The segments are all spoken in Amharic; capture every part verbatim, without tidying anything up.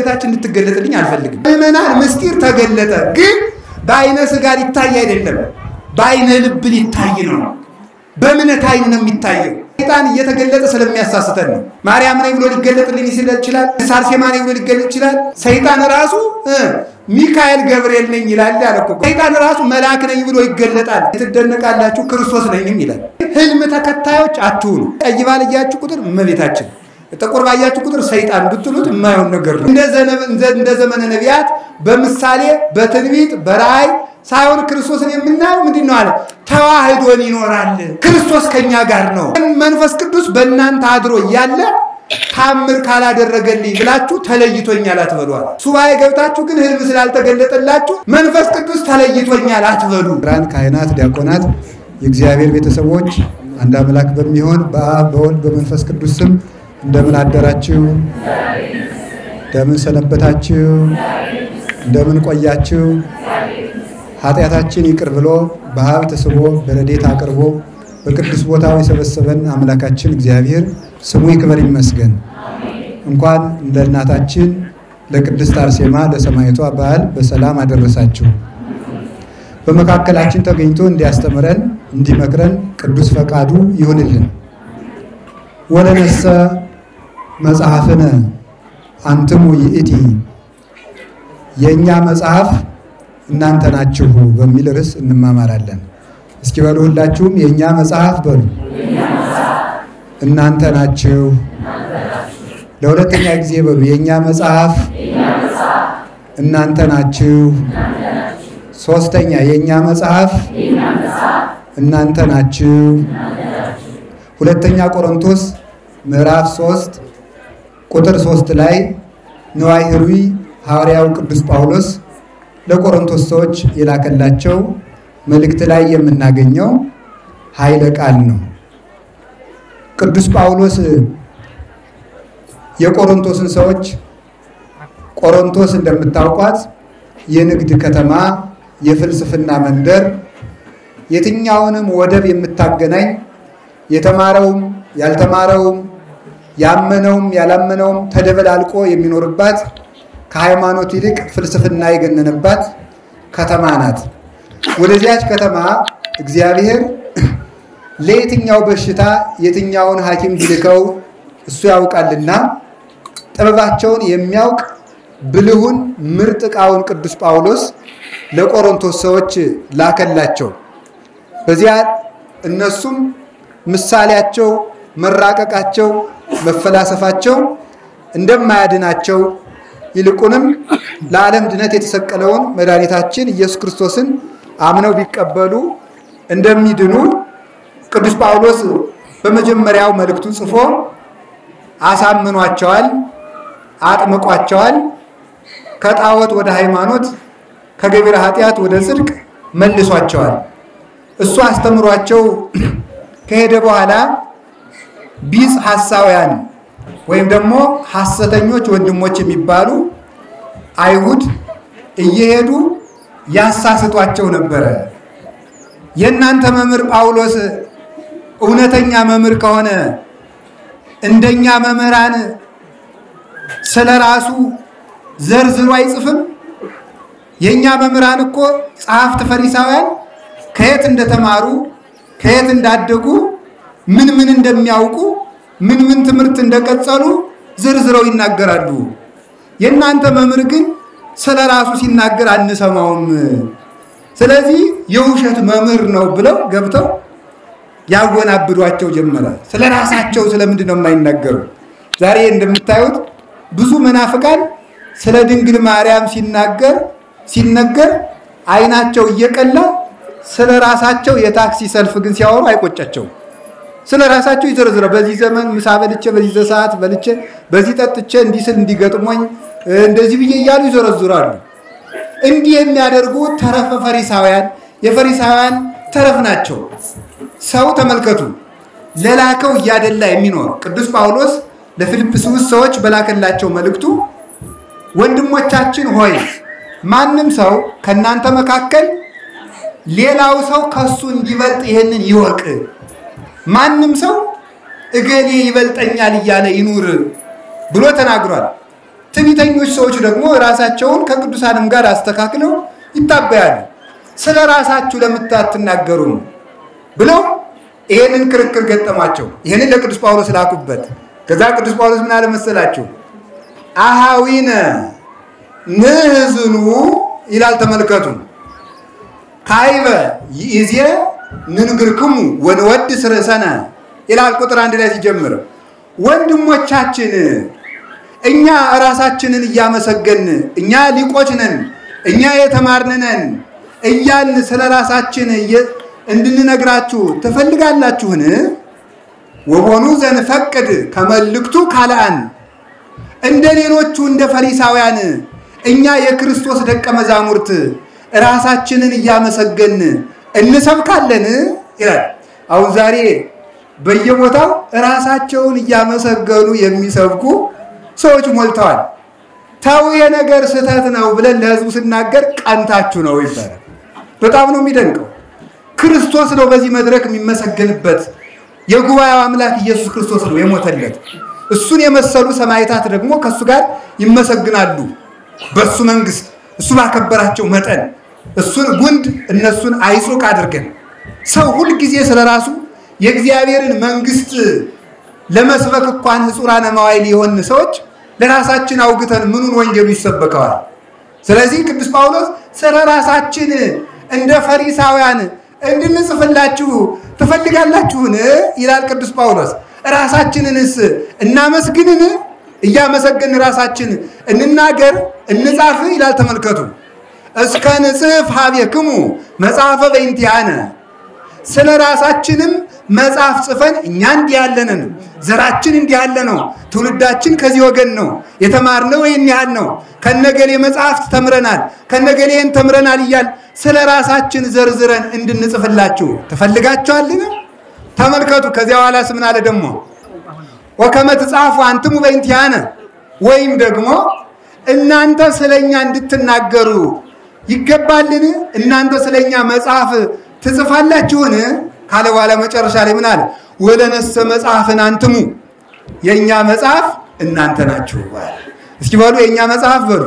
በታች እንድትገለጥልኝ አልፈልግም ምእመናን ምስጢር ተገለጠ ግን በአይነ ስጋ ሊታይ አይደለም በአይነ ልብ ሊታይ ነው በእምነት አይን ነው የሚታየው ሰይጣን እየተገለጠ ስለሚያሳስተን ነው ማርያም ነኝ ብሎ ሊገለጥልኝ ይችላል ሳርሴማ ነኝ ብሎ ሊገለጥ ይችላል ሰይጣን ራሱ ሚካኤል ገብርኤል ነኝ ይላል ያለኮ ሰይጣን ራሱ መልአክ ነኝ ብሎ ይገለጣል ትደነቃላችሁ ክርስቶስ ነኝም ይላል ህልም ተከታዮች አትሁኑ ቀይ ባልያችሁ ቁጥር እመቤታችን ጥቁር ባያችሁ ቁጥር ሰይጣን ብትሉት የማይሆን ነገር ነው እንደ ዘመን እንደ ዘመነ ነቢያት በምሳሌ በትንቢት በራእይ ሳይሆን ክርስቶስን የምናየው ምንድነው አለ ተዋህዶን ይኖራል ክርስቶስ ከኛ ጋር ነው መንፈስ ቅዱስ በእናንተ አድሮ ያለ ታምር ካላደረገልኝ ብላችሁ ተለይቶኛል አትበሉአል ሱባኤ ገብታችሁ ግን ህልም ስላልተገለጠላችሁ መንፈስ ቅዱስ ተለይቶኛል አትበሉ ብራን ካህናት ዲያቆናት የእግዚአብሔር ቤተሰቦች አንድ አምላክ በሚሆን በአብ በወልድ በመንፈስ ቅዱስ ስም እንደምን አደራችሁ እንደምን ሰነበታችሁ እንደምን ቆያችሁ ኃጢያታችን ይቅር ብሎ በሀብት ስቦ በረዴት አቅርቦ በቅዱስ ቦታው የሰበሰበን አምላካችን እግዚአብሔር ስሙ ይክበር ይመስገን እንኳን ለእናታችን ለቅድስት አርሴማ ለሰማዕቷ በዓል በሰላም አደረሳችሁ በመካከላችን ተገኝቶ እንዲያስተምረን እንዲመክረን ቅዱስ ፈቃዱ ይሁንልን ወለነሰ መጽሐፍነ አንተሙ ይእቲ የኛ መጽሐፍ እናንተ ናችሁ በሚል ርዕስ እንማማራለን እስኪ በሉ ሁላችሁም የኛ መጽሐፍ በሉ እናንተ ናችሁ ለሁለተኛ ጊዜ በሉ የኛ መጽሐፍ እናንተ ናችሁ ሶስተኛ የኛ መጽሐፍ እናንተ ናችሁ ሁለተኛ ቆሮንቶስ ምዕራፍ ሶስት ቁጥር ሶስት ላይ ንዋይ ህሩይ ሐዋርያው ቅዱስ ጳውሎስ ለቆሮንቶስ ሰዎች የላከላቸው መልእክት ላይ የምናገኘው ኃይለ ቃል ነው ቅዱስ ጳውሎስ የቆሮንቶስን ሰዎች ቆሮንቶስ እንደምታውቋት የንግድ ከተማ የፍልስፍና መንደር የትኛውንም ወደብ የምታገናኝ የተማረውም ያልተማረውም ያመነውም ያላመነውም ተደበላልቆ የሚኖርባት ከሃይማኖት ይልቅ ፍልስፍና የገነነባት ከተማ ናት ወደዚያች ከተማ እግዚአብሔር ለየትኛው በሽታ የትኛውን ሐኪም ቢልከው እሱ ያውቃልና ጥበባቸውን የሚያውቅ ብልሁን ምርጥቃውን ቅዱስ ጳውሎስ ለቆሮንቶስ ሰዎች ላከላቸው በዚያ እነሱም ምሳሌያቸው መራቀቃቸው መፈላሰፋቸው እንደማያድናቸው ይልቁንም ለዓለም ድነት የተሰቀለውን መድኃኒታችን ኢየሱስ ክርስቶስን አምነው ቢቀበሉ እንደሚድኑ ቅዱስ ጳውሎስ በመጀመሪያው መልእክቱ ጽፎ አሳምኗቸዋል አጥምቋቸዋል ከጣዖት ወደ ሃይማኖት ከገቢረ ኃጢአት ወደ ጽድቅ መልሷቸዋል እሱ አስተምሯቸው ከሄደ በኋላ ቢጽ ሐሳውያን ወይም ደግሞ ሐሰተኞች ወንድሞች የሚባሉ አይሁድ እየሄዱ ያሳስቷቸው ነበር የናንተ መምህር ጳውሎስ እውነተኛ መምህር ከሆነ እንደኛ መምህራን ስለራሱ ዘርዝሮ አይጽፍም የኛ መምህራን እኮ ጸሐፍት ፈሪሳውያን ከየት እንደተማሩ ከየት እንዳደጉ ምን ምን እንደሚያውቁ ምን ምን ትምህርት እንደቀጸሉ ዝርዝረው ይናገራሉ የናንተ መምህር ግን ስለራሱ ሲናገር አንሰማውም ስለዚህ የውሸት መምህር ነው ብለው ገብተው ያጎናብዷቸው ጀመረ ስለራሳቸው ስለምንድን ነው የማይናገሩ ዛሬ እንደምታዩት ብዙ መናፍቃን ስለ ድንግል ማርያም ሲናገር ሲነገር አይናቸው እየቀላ ስለራሳቸው የታክሲ ሰልፍ ግን ሲያወሩ አይቆጫቸው ስለራሳቸው ይዘርዝሩ በዚህ ዘመን ምሳ በልቼ በዚህ ሰዓት በልቼ በዚህ ጠጥቼ እንዲስል እንዲገጥሞኝ እንደዚህ ብዬ ይያሉ ይዘረዝራሉ እንዲህ የሚያደርጉ ተረፈ ፈሪሳውያን የፈሪሳውያን ተረፍ ናቸው ሰው ተመልከቱ ለላከው ያደላ የሚኖር ቅዱስ ጳውሎስ ለፊልጵስዩስ ሰዎች በላከላቸው መልእክቱ ወንድሞቻችን ሆይ ማንንም ሰው ከናንተ መካከል ሌላው ሰው ከሱ እንዲበልጥ ይሄንን ይወቅ ማንንም ሰው እገሌ ይበልጠኛል ይያለ ይኑር ብሎ ተናግሯል ትዕቢተኞች ሰዎች ደግሞ ራሳቸውን ከቅዱሳንም ጋር አስተካክለው ይታበያሉ። ስለ ራሳችሁ ለምታትናገሩ ብለው ይሄንን ክርክር ገጠማቸው። ይሄንን ለቅዱስ ጳውሎስ ላኩበት። ከዛ ቅዱስ ጳውሎስ ምን አለ መሰላችሁ? አሃዊነ ንህዝኑ ይላል። ተመልከቱ። ካይበ ይዜ ንንግርክሙ ወንወድስ ርእሰነ ይላል ቁጥር አንድ ላይ ሲጀምር፣ ወንድሞቻችን እኛ ራሳችንን እያመሰገን እኛ ሊቆች ነን እኛ የተማርን ነን እያልን ስለ ራሳችን እንድንነግራችሁ ትፈልጋላችሁን? ወቦኑ ዘንፈቅድ ከመልክቱ ካልአን እንደ ሌሎቹ እንደ ፈሪሳውያን እኛ የክርስቶስ ደቀ መዛሙርት ራሳችንን እያመሰገን እንሰብካለን ይላል። አሁን ዛሬ በየቦታው ራሳቸውን እያመሰገኑ የሚሰብኩ ሰዎች ሞልተዋል። ታው የነገር ስህተት ነው ብለን ለህዝቡ ስናገር ቀንታችሁ ነው ይባላል። በጣም ነው የሚደንቀው። ክርስቶስ ነው በዚህ መድረክ የሚመሰገንበት። የጉባኤው አምላክ ኢየሱስ ክርስቶስ ነው የሞተለት። እሱን የመሰሉ ሰማዕታት ደግሞ ከሱ ጋር ይመሰግናሉ በሱ መንግስት እሱ ባከበራቸው መጠን። እሱን ጉንድ እነሱን አይጾቅ አድርገን ሰው ሁሉ ጊዜ ስለራሱ የእግዚአብሔርን መንግስት ለመስበክ እንኳን ህጹራነ መዋዕል የሆን ሰዎች ለራሳችን አውግተን ምኑን ወንጌሉ ይሰበከዋል? ስለዚህ ቅዱስ ጳውሎስ ስለ ራሳችን እንደ ፈሪሳውያን እንድንጽፍላችሁ ትፈልጋላችሁን ይላል ቅዱስ ጳውሎስ። ራሳችንንስ እናመስግንን? እያመሰገን ራሳችን እንናገር እንጻፍ ይላል። ተመልከቱ። እስከ ንጽፍ ሀቤክሙ መጽሐፈ በእንቲአነ ስለ ራሳችንም መጽሐፍ ጽፈን እኛ እንዲህ ያለንን ዘራችን እንዲህ ያለ ነው፣ ትውልዳችን ከዚህ ወገን ነው፣ የተማርነው ይህን ያህል ነው፣ ከነገሌ መጽሐፍት ተምረናል ከነገሌን ተምረናል እያል ስለ ራሳችን ዘርዝረን እንድንጽፍላችሁ ትፈልጋችኋልን? ተመልከቱ። ከዚያ በኋላስ ምን አለ ደግሞ? ወከመ ትጻፉ አንትሙ በእንቲአነ ወይም ደግሞ እናንተ ስለኛ እንድትናገሩ ይገባልን? እናንተ ስለኛ መጽሐፍ ትጽፋላችሁን ካለ በኋላ መጨረሻ ላይ ምን አለ? ወለነሰ መጽሐፍን አንትሙ የኛ መጽሐፍ እናንተ ናችሁ። እስኪ በሉ የኛ መጽሐፍ በሉ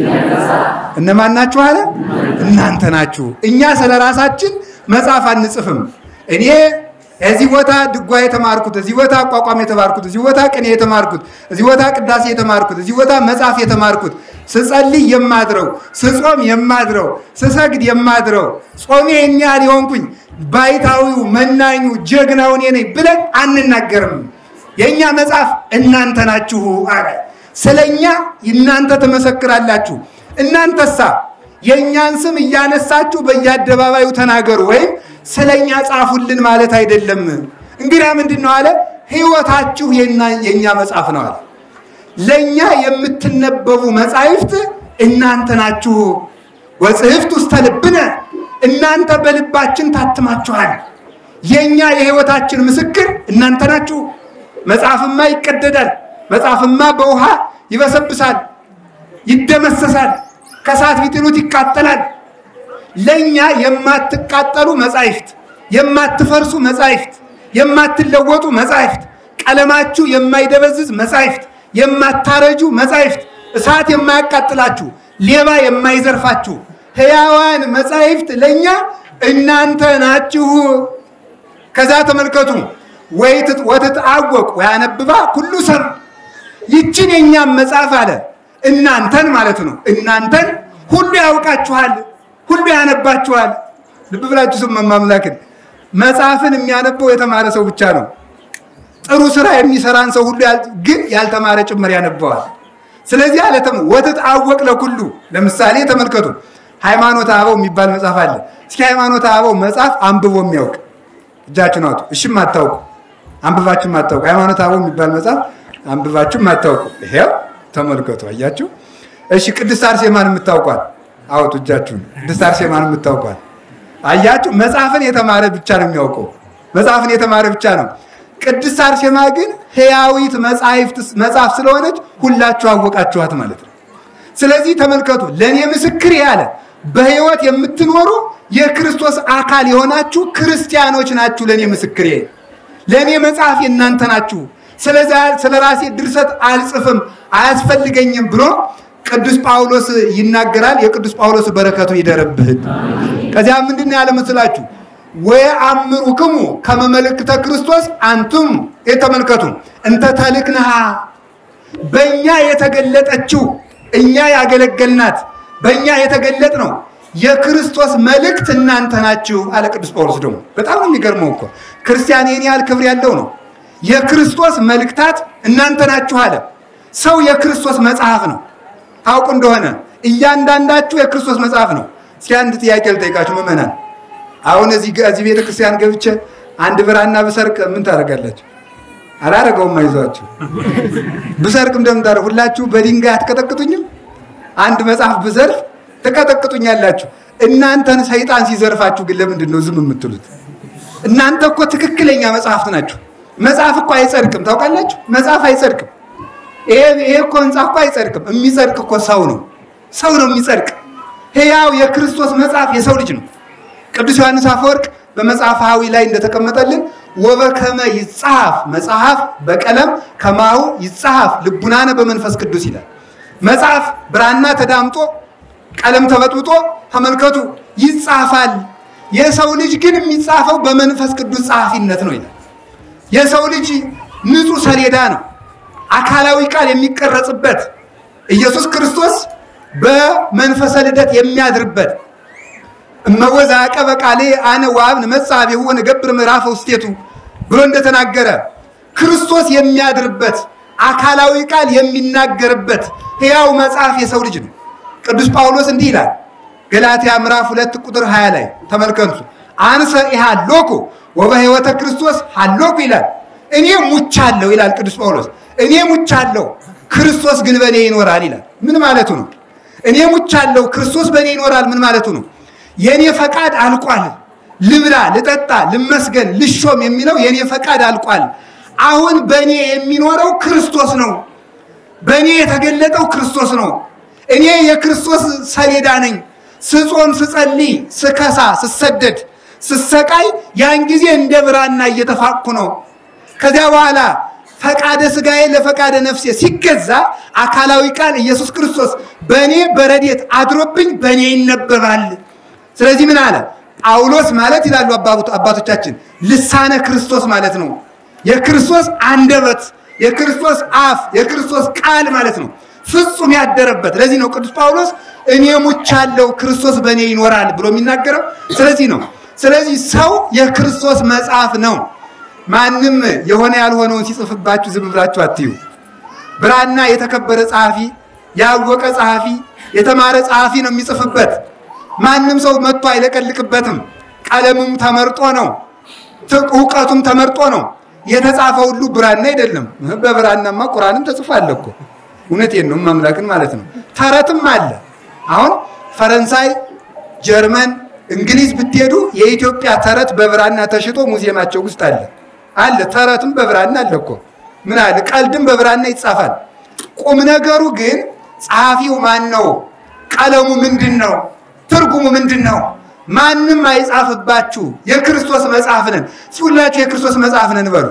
እነማን ናችሁ አለ? እናንተ ናችሁ። እኛ ስለ ራሳችን መጽሐፍ አንጽፍም። እኔ እዚህ ቦታ ድጓ የተማርኩት፣ እዚህ ቦታ አቋቋም የተማርኩት፣ እዚህ ቦታ ቅኔ የተማርኩት፣ እዚህ ቦታ ቅዳሴ የተማርኩት፣ እዚህ ቦታ መጽሐፍ የተማርኩት፣ ስጸልይ የማድረው፣ ስጾም የማድረው፣ ስሰግድ የማድረው፣ ጾሜ የኛ ሊሆንኩኝ ባይታዊው መናኙ ጀግናው እኔ ነኝ ብለን አንናገርም። የኛ መጽሐፍ እናንተ ናችሁ አለ። ስለኛ እናንተ ተመሰክራላችሁ። እናንተሳ የኛን ስም እያነሳችሁ በየአደባባዩ ተናገሩ ወይም ስለኛ ጻፉልን ማለት አይደለም። እንግዲህ ምንድነው አለ? ህይወታችሁ የኛ መጽሐፍ ነው አለ። ለኛ የምትነበቡ መጻሕፍት እናንተ ናችሁ። ወጽሕፍት ውስተ ልብነ እናንተ በልባችን ታትማችኋል። የኛ የህይወታችን ምስክር እናንተ ናችሁ። መጽሐፍማ ይቀደዳል፣ መጽሐፍማ በውሃ ይበሰብሳል፣ ይደመሰሳል፣ ከሳት ቢጥሉት ይቃጠላል። ለኛ የማትቃጠሉ መጻሕፍት፣ የማትፈርሱ መጻሕፍት፣ የማትለወጡ መጻሕፍት፣ ቀለማችሁ የማይደበዝዝ መጻሕፍት፣ የማታረጁ መጻሕፍት፣ እሳት የማያቃጥላችሁ፣ ሌባ የማይዘርፋችሁ ሕያዋን መጻሕፍት ለኛ እናንተ ናችሁ። ከዛ ተመልከቱ። ወይት ወትትአወቅ ወያነብባ ኩሉ ሰብ ይችን የኛም መጽሐፍ አለ እናንተን ማለት ነው። እናንተን ሁሉ ያውቃችኋል፣ ሁሉ ያነባችኋል። ልብ ብላችሁ ስም ማምላክን መጽሐፍን የሚያነበው የተማረ ሰው ብቻ ነው። ጥሩ ስራ የሚሰራን ሰው ሁሉ ግን ያልተማረ ጭምር ያነባዋል። ስለዚህ አለተም ወትትአወቅ ለኩሉ። ለምሳሌ ተመልከቱ። ሃይማኖተ አበው የሚባል መጽሐፍ አለ። እስኪ ሃይማኖተ አበው መጽሐፍ አንብቦ የሚያውቅ እጃችሁን አውጡ። እሺም አታውቁ፣ አንብባችሁም አታውቁ። ሃይማኖተ አበው የሚባል መጽሐፍ አንብባችሁም አታውቁ። ይሄው ተመልከቱ። አያችሁ? እሺ ቅድስት አርሴማን የምታውቋል አውጡ እጃችሁን። ቅድስት አርሴማን የምታውቋል? አያችሁ? መጽሐፍን የተማረ ብቻ ነው የሚያውቀው። መጽሐፍን የተማረ ብቻ ነው። ቅድስት አርሴማ ግን ሕያዊት መጽሐፍት መጽሐፍ ስለሆነች ሁላችሁ አወቃችኋት ማለት ነው። ስለዚህ ተመልከቱ። ለኔ ምስክር ያለ በህይወት የምትኖሩ የክርስቶስ አካል የሆናችሁ ክርስቲያኖች ናችሁ። ለኔ ምስክር ለኔ መጽሐፍ እናንተ ናችሁ። ስለዚህ ስለራሴ ድርሰት አልጽፍም አያስፈልገኝም ብሎ ቅዱስ ጳውሎስ ይናገራል። የቅዱስ ጳውሎስ በረከቱ ይደረብህ። ከዚያ ምንድነው ያለ መስላችሁ? ወአምሩክሙ ከመመልክተ ክርስቶስ አንቱም የተመልከቱ እንተ ተልክነሃ በእኛ የተገለጠችው እኛ ያገለገልናት በእኛ የተገለጥ ነው የክርስቶስ መልእክት እናንተ ናችሁ አለ ቅዱስ ጳውሎስ። ደግሞ በጣም የሚገርመው እኮ ክርስቲያን የኔ ያህል ክብር ያለው ነው። የክርስቶስ መልእክታት እናንተ ናችሁ አለ። ሰው የክርስቶስ መጽሐፍ ነው። ታውቁ እንደሆነ እያንዳንዳችሁ የክርስቶስ መጽሐፍ ነው። እስኪ አንድ ጥያቄ ልጠይቃችሁ ምእመናን። አሁን እዚህ እዚህ ቤተ ክርስቲያን ገብቼ አንድ ብራና ብሰርቅ ምን ታደርጋላችሁ? አላረገውም። አይዟችሁ። ብሰርቅ እንደምታደርጉ ሁላችሁ በድንጋይ አትቀጠቅጡኝም? አንድ መጽሐፍ ብዘርፍ ተቀጠቅጡኛላችሁ። እናንተን ሰይጣን ሲዘርፋችሁ ግን ለምንድን ነው ዝም የምትሉት? እናንተ እኮ ትክክለኛ መጽሐፍት ናችሁ። መጽሐፍ እኮ አይጸድቅም። ታውቃላችሁ? መጽሐፍ አይጸድቅም። ይሄ ይሄ እኮ ህንጻ እኮ አይጸድቅም። የሚጸድቅ እኮ ሰው ነው። ሰው ነው የሚጸድቅ። ሕያው የክርስቶስ መጽሐፍ የሰው ልጅ ነው። ቅዱስ ዮሐንስ አፈወርቅ በመጽሐፈ ሐዊ ላይ እንደተቀመጠልን ወበከመ ይጻፍ መጽሐፍ በቀለም ከማሁ ይጻፍ ልቡናነ በመንፈስ ቅዱስ ይላል። መጽሐፍ ብራና ተዳምጦ ቀለም ተበጥብጦ ተመልከቱ ይጻፋል። የሰው ልጅ ግን የሚጻፈው በመንፈስ ቅዱስ ጸሐፊነት ነው ይላል። የሰው ልጅ ንጹህ ሰሌዳ ነው። አካላዊ ቃል የሚቀረጽበት ኢየሱስ ክርስቶስ በመንፈሰ ልደት የሚያድርበት እመወዛ አቀበ ቃሌ አነ ወአብን መጻቢሁ ወነገብር ምዕራፈ ውስቴቱ ብሎ እንደተናገረ ክርስቶስ የሚያድርበት አካላዊ ቃል የሚናገርበት ሕያው መጽሐፍ የሰው ልጅ ነው። ቅዱስ ጳውሎስ እንዲህ ይላል ገላትያ ምዕራፍ ሁለት ቁጥር ሃያ ላይ ተመልከቱ። አንሰ ኢሃሎኩ ወበሕይወተ ክርስቶስ ሃሎኩ ይላል። እኔ ሙቻለሁ ይላል ቅዱስ ጳውሎስ። እኔ ሙቻለሁ ክርስቶስ ግን በእኔ ይኖራል ይላል። ምን ማለቱ ነው? እኔ ሙቻለሁ ክርስቶስ በእኔ ይኖራል ምን ማለቱ ነው? የኔ ፈቃድ አልቋል። ልብላ፣ ልጠጣ፣ ልመስገን፣ ልሾም የሚለው የኔ ፈቃድ አልቋል። አሁን በእኔ የሚኖረው ክርስቶስ ነው። በእኔ የተገለጠው ክርስቶስ ነው። እኔ የክርስቶስ ሰሌዳ ነኝ። ስጾም፣ ስጸልይ፣ ስከሳ፣ ስሰደድ፣ ስሰቃይ ያን ጊዜ እንደ ብራና እየተፋቅኩ ነው። ከዚያ በኋላ ፈቃደ ስጋዬ ለፈቃደ ነፍሴ ሲገዛ አካላዊ ቃል ኢየሱስ ክርስቶስ በእኔ በረድኤት አድሮብኝ በእኔ ይነበባል። ስለዚህ ምን አለ ጳውሎስ ማለት ይላሉ አባቶቻችን ልሳነ ክርስቶስ ማለት ነው። የክርስቶስ አንደበት፣ የክርስቶስ አፍ፣ የክርስቶስ ቃል ማለት ነው። ፍጹም ያደረበት። ለዚህ ነው ቅዱስ ጳውሎስ እኔ ሙቻለሁ ክርስቶስ በእኔ ይኖራል ብሎ የሚናገረው። ስለዚህ ነው። ስለዚህ ሰው የክርስቶስ መጽሐፍ ነው። ማንም የሆነ ያልሆነውን ሲጽፍባችሁ ዝም ብላችሁ አትዩ። ብራና የተከበረ ጸሐፊ፣ ያወቀ ጸሐፊ፣ የተማረ ጸሐፊ ነው የሚጽፍበት። ማንም ሰው መጥቶ አይለቀልቅበትም። ቀለሙም ተመርጦ ነው፣ ዕውቀቱም ተመርጦ ነው። የተጻፈ ሁሉ ብራና አይደለም። በብራናማ ቁርአንም ተጽፏል እኮ። እውነቴን ነው ማምላክን ማለት ነው። ተረትም አለ። አሁን ፈረንሳይ፣ ጀርመን፣ እንግሊዝ ብትሄዱ የኢትዮጵያ ተረት በብራና ተሽጦ ሙዚየማቸው ውስጥ አለ አለ። ተረትም በብራና አለ እኮ። ምን አለ ቀልድም በብራና ይጻፋል። ቁም ነገሩ ግን ጸሐፊው ማን ነው? ቀለሙ ምንድነው? ትርጉሙ ምንድነው? ማንም አይጻፍባችሁ። የክርስቶስ መጽሐፍ ነን። ሁላችሁ የክርስቶስ መጽሐፍ ነን በሉ።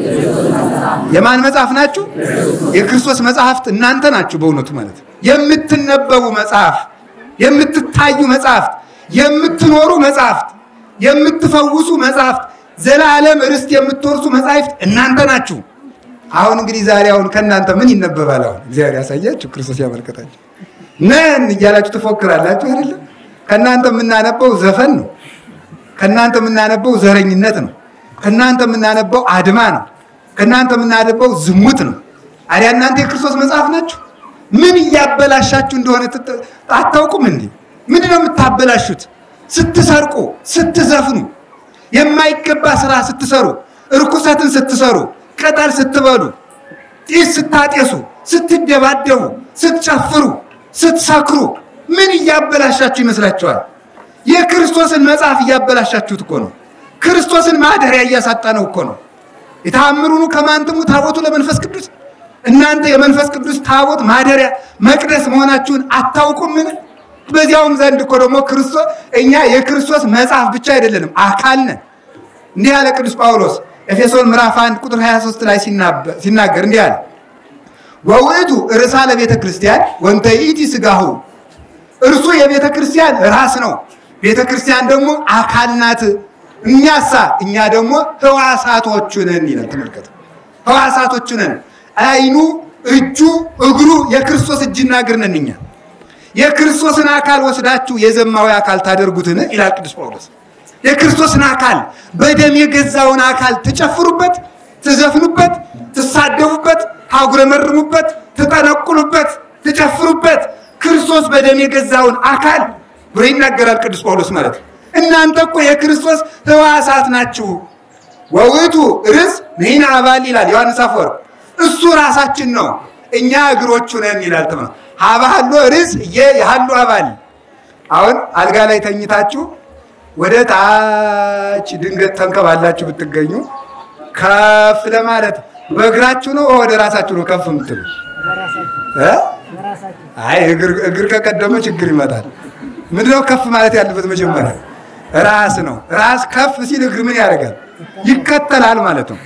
የማን መጽሐፍ ናችሁ? የክርስቶስ መጽሐፍት እናንተ ናችሁ በእውነቱ ማለት ነው። የምትነበቡ መጽሐፍ፣ የምትታዩ መጽሐፍት፣ የምትኖሩ መጽሐፍት፣ የምትፈውሱ መጽሐፍት፣ ዘላለም ርስት የምትወርሱ መጽሐፍት እናንተ ናችሁ። አሁን እንግዲህ ዛሬ አሁን ከናንተ ምን ይነበባል? አሁን እግዚአብሔር ያሳያችሁ፣ ክርስቶስ ያመልከታችሁ። ነን እያላችሁ ትፎክራላችሁ አይደለም? ከናንተ የምናነበው ዘፈን ነው። ከናንተ የምናነበው ዘረኝነት ነው። ከናንተ የምናነበው አድማ ነው። ከናንተ የምናነበው ዝሙት ነው። አሪያ እናንተ የክርስቶስ መጽሐፍ ናችሁ። ምን እያበላሻችሁ እንደሆነ አታውቁም እንዴ? ምንድነው የምታበላሹት? ስትሰርቁ፣ ስትዘፍኑ፣ የማይገባ ስራ ስትሰሩ፣ እርኩሰትን ስትሰሩ፣ ቅጠል ስትበሉ፣ ጢስ ስታጤሱ፣ ስትደባደቡ፣ ስትጨፍሩ፣ ስትሰክሩ ምን እያበላሻችሁ ይመስላችኋል? የክርስቶስን መጽሐፍ እያበላሻችሁት እኮ ነው። ክርስቶስን ማደሪያ እያሳጣነው እኮ ነው። የታምሩኑ ከማንተሙ ታቦቱ ለመንፈስ ቅዱስ። እናንተ የመንፈስ ቅዱስ ታቦት ማደሪያ መቅደስ መሆናችሁን አታውቁምን? በዚያውም ዘንድ እኮ ደግሞ ክርስቶስ እኛ የክርስቶስ መጽሐፍ ብቻ አይደለንም፣ አካል ነን። እንዲህ ያለ ቅዱስ ጳውሎስ ኤፌሶን ምዕራፍ አንድ ቁጥር ሃያ ሦስት ላይ ሲናገር እንዲህ አለ ወውእቱ ርዕሰ ለቤተ ክርስቲያን ወንተ ይእቲ ሥጋሁ እርሱ የቤተ ክርስቲያን ራስ ነው ቤተ ክርስቲያን ደግሞ አካል ናት እኛሳ እኛ ደግሞ ሕዋሳቶቹ ነን ይላል ተመልከቱ ሕዋሳቶቹ ነን አይኑ እጁ እግሩ የክርስቶስ እጅና እግር ነን እኛ የክርስቶስን አካል ወስዳችሁ የዘማዊ አካል ታደርጉትን ይላል ቅዱስ ጳውሎስ የክርስቶስን አካል በደም የገዛውን አካል ትጨፍሩበት ትዘፍኑበት ትሳደቡበት ታጉረመርሙበት ትጠነቁሉበት ትጨፍሩበት ክርስቶስ በደም የገዛውን አካል ብሎ ይናገራል ቅዱስ ጳውሎስ ማለት እናንተ እኮ የክርስቶስ ሕዋሳት ናችሁ ወውእቱ ርዕስ ንሕነ አባል ይላል ዮሐንስ አፈወርቅ እሱ ራሳችን ነው እኛ እግሮቹ ነን ይላል ተማ ሀባሉ ርዕስ የያሉ አባል አሁን አልጋ ላይ ተኝታችሁ ወደ ታች ድንገት ተንከባላችሁ ብትገኙ ከፍ ለማለት በእግራችሁ ነው ወደ ራሳችሁ ነው ከፍ የምትሉ እ አይ እግር እግር ከቀደመ ችግር ይመጣል ምንድነው ከፍ ማለት ያለበት መጀመሪያ ራስ ነው ራስ ከፍ ሲል እግር ምን ያደርጋል ይከተላል ማለት ነው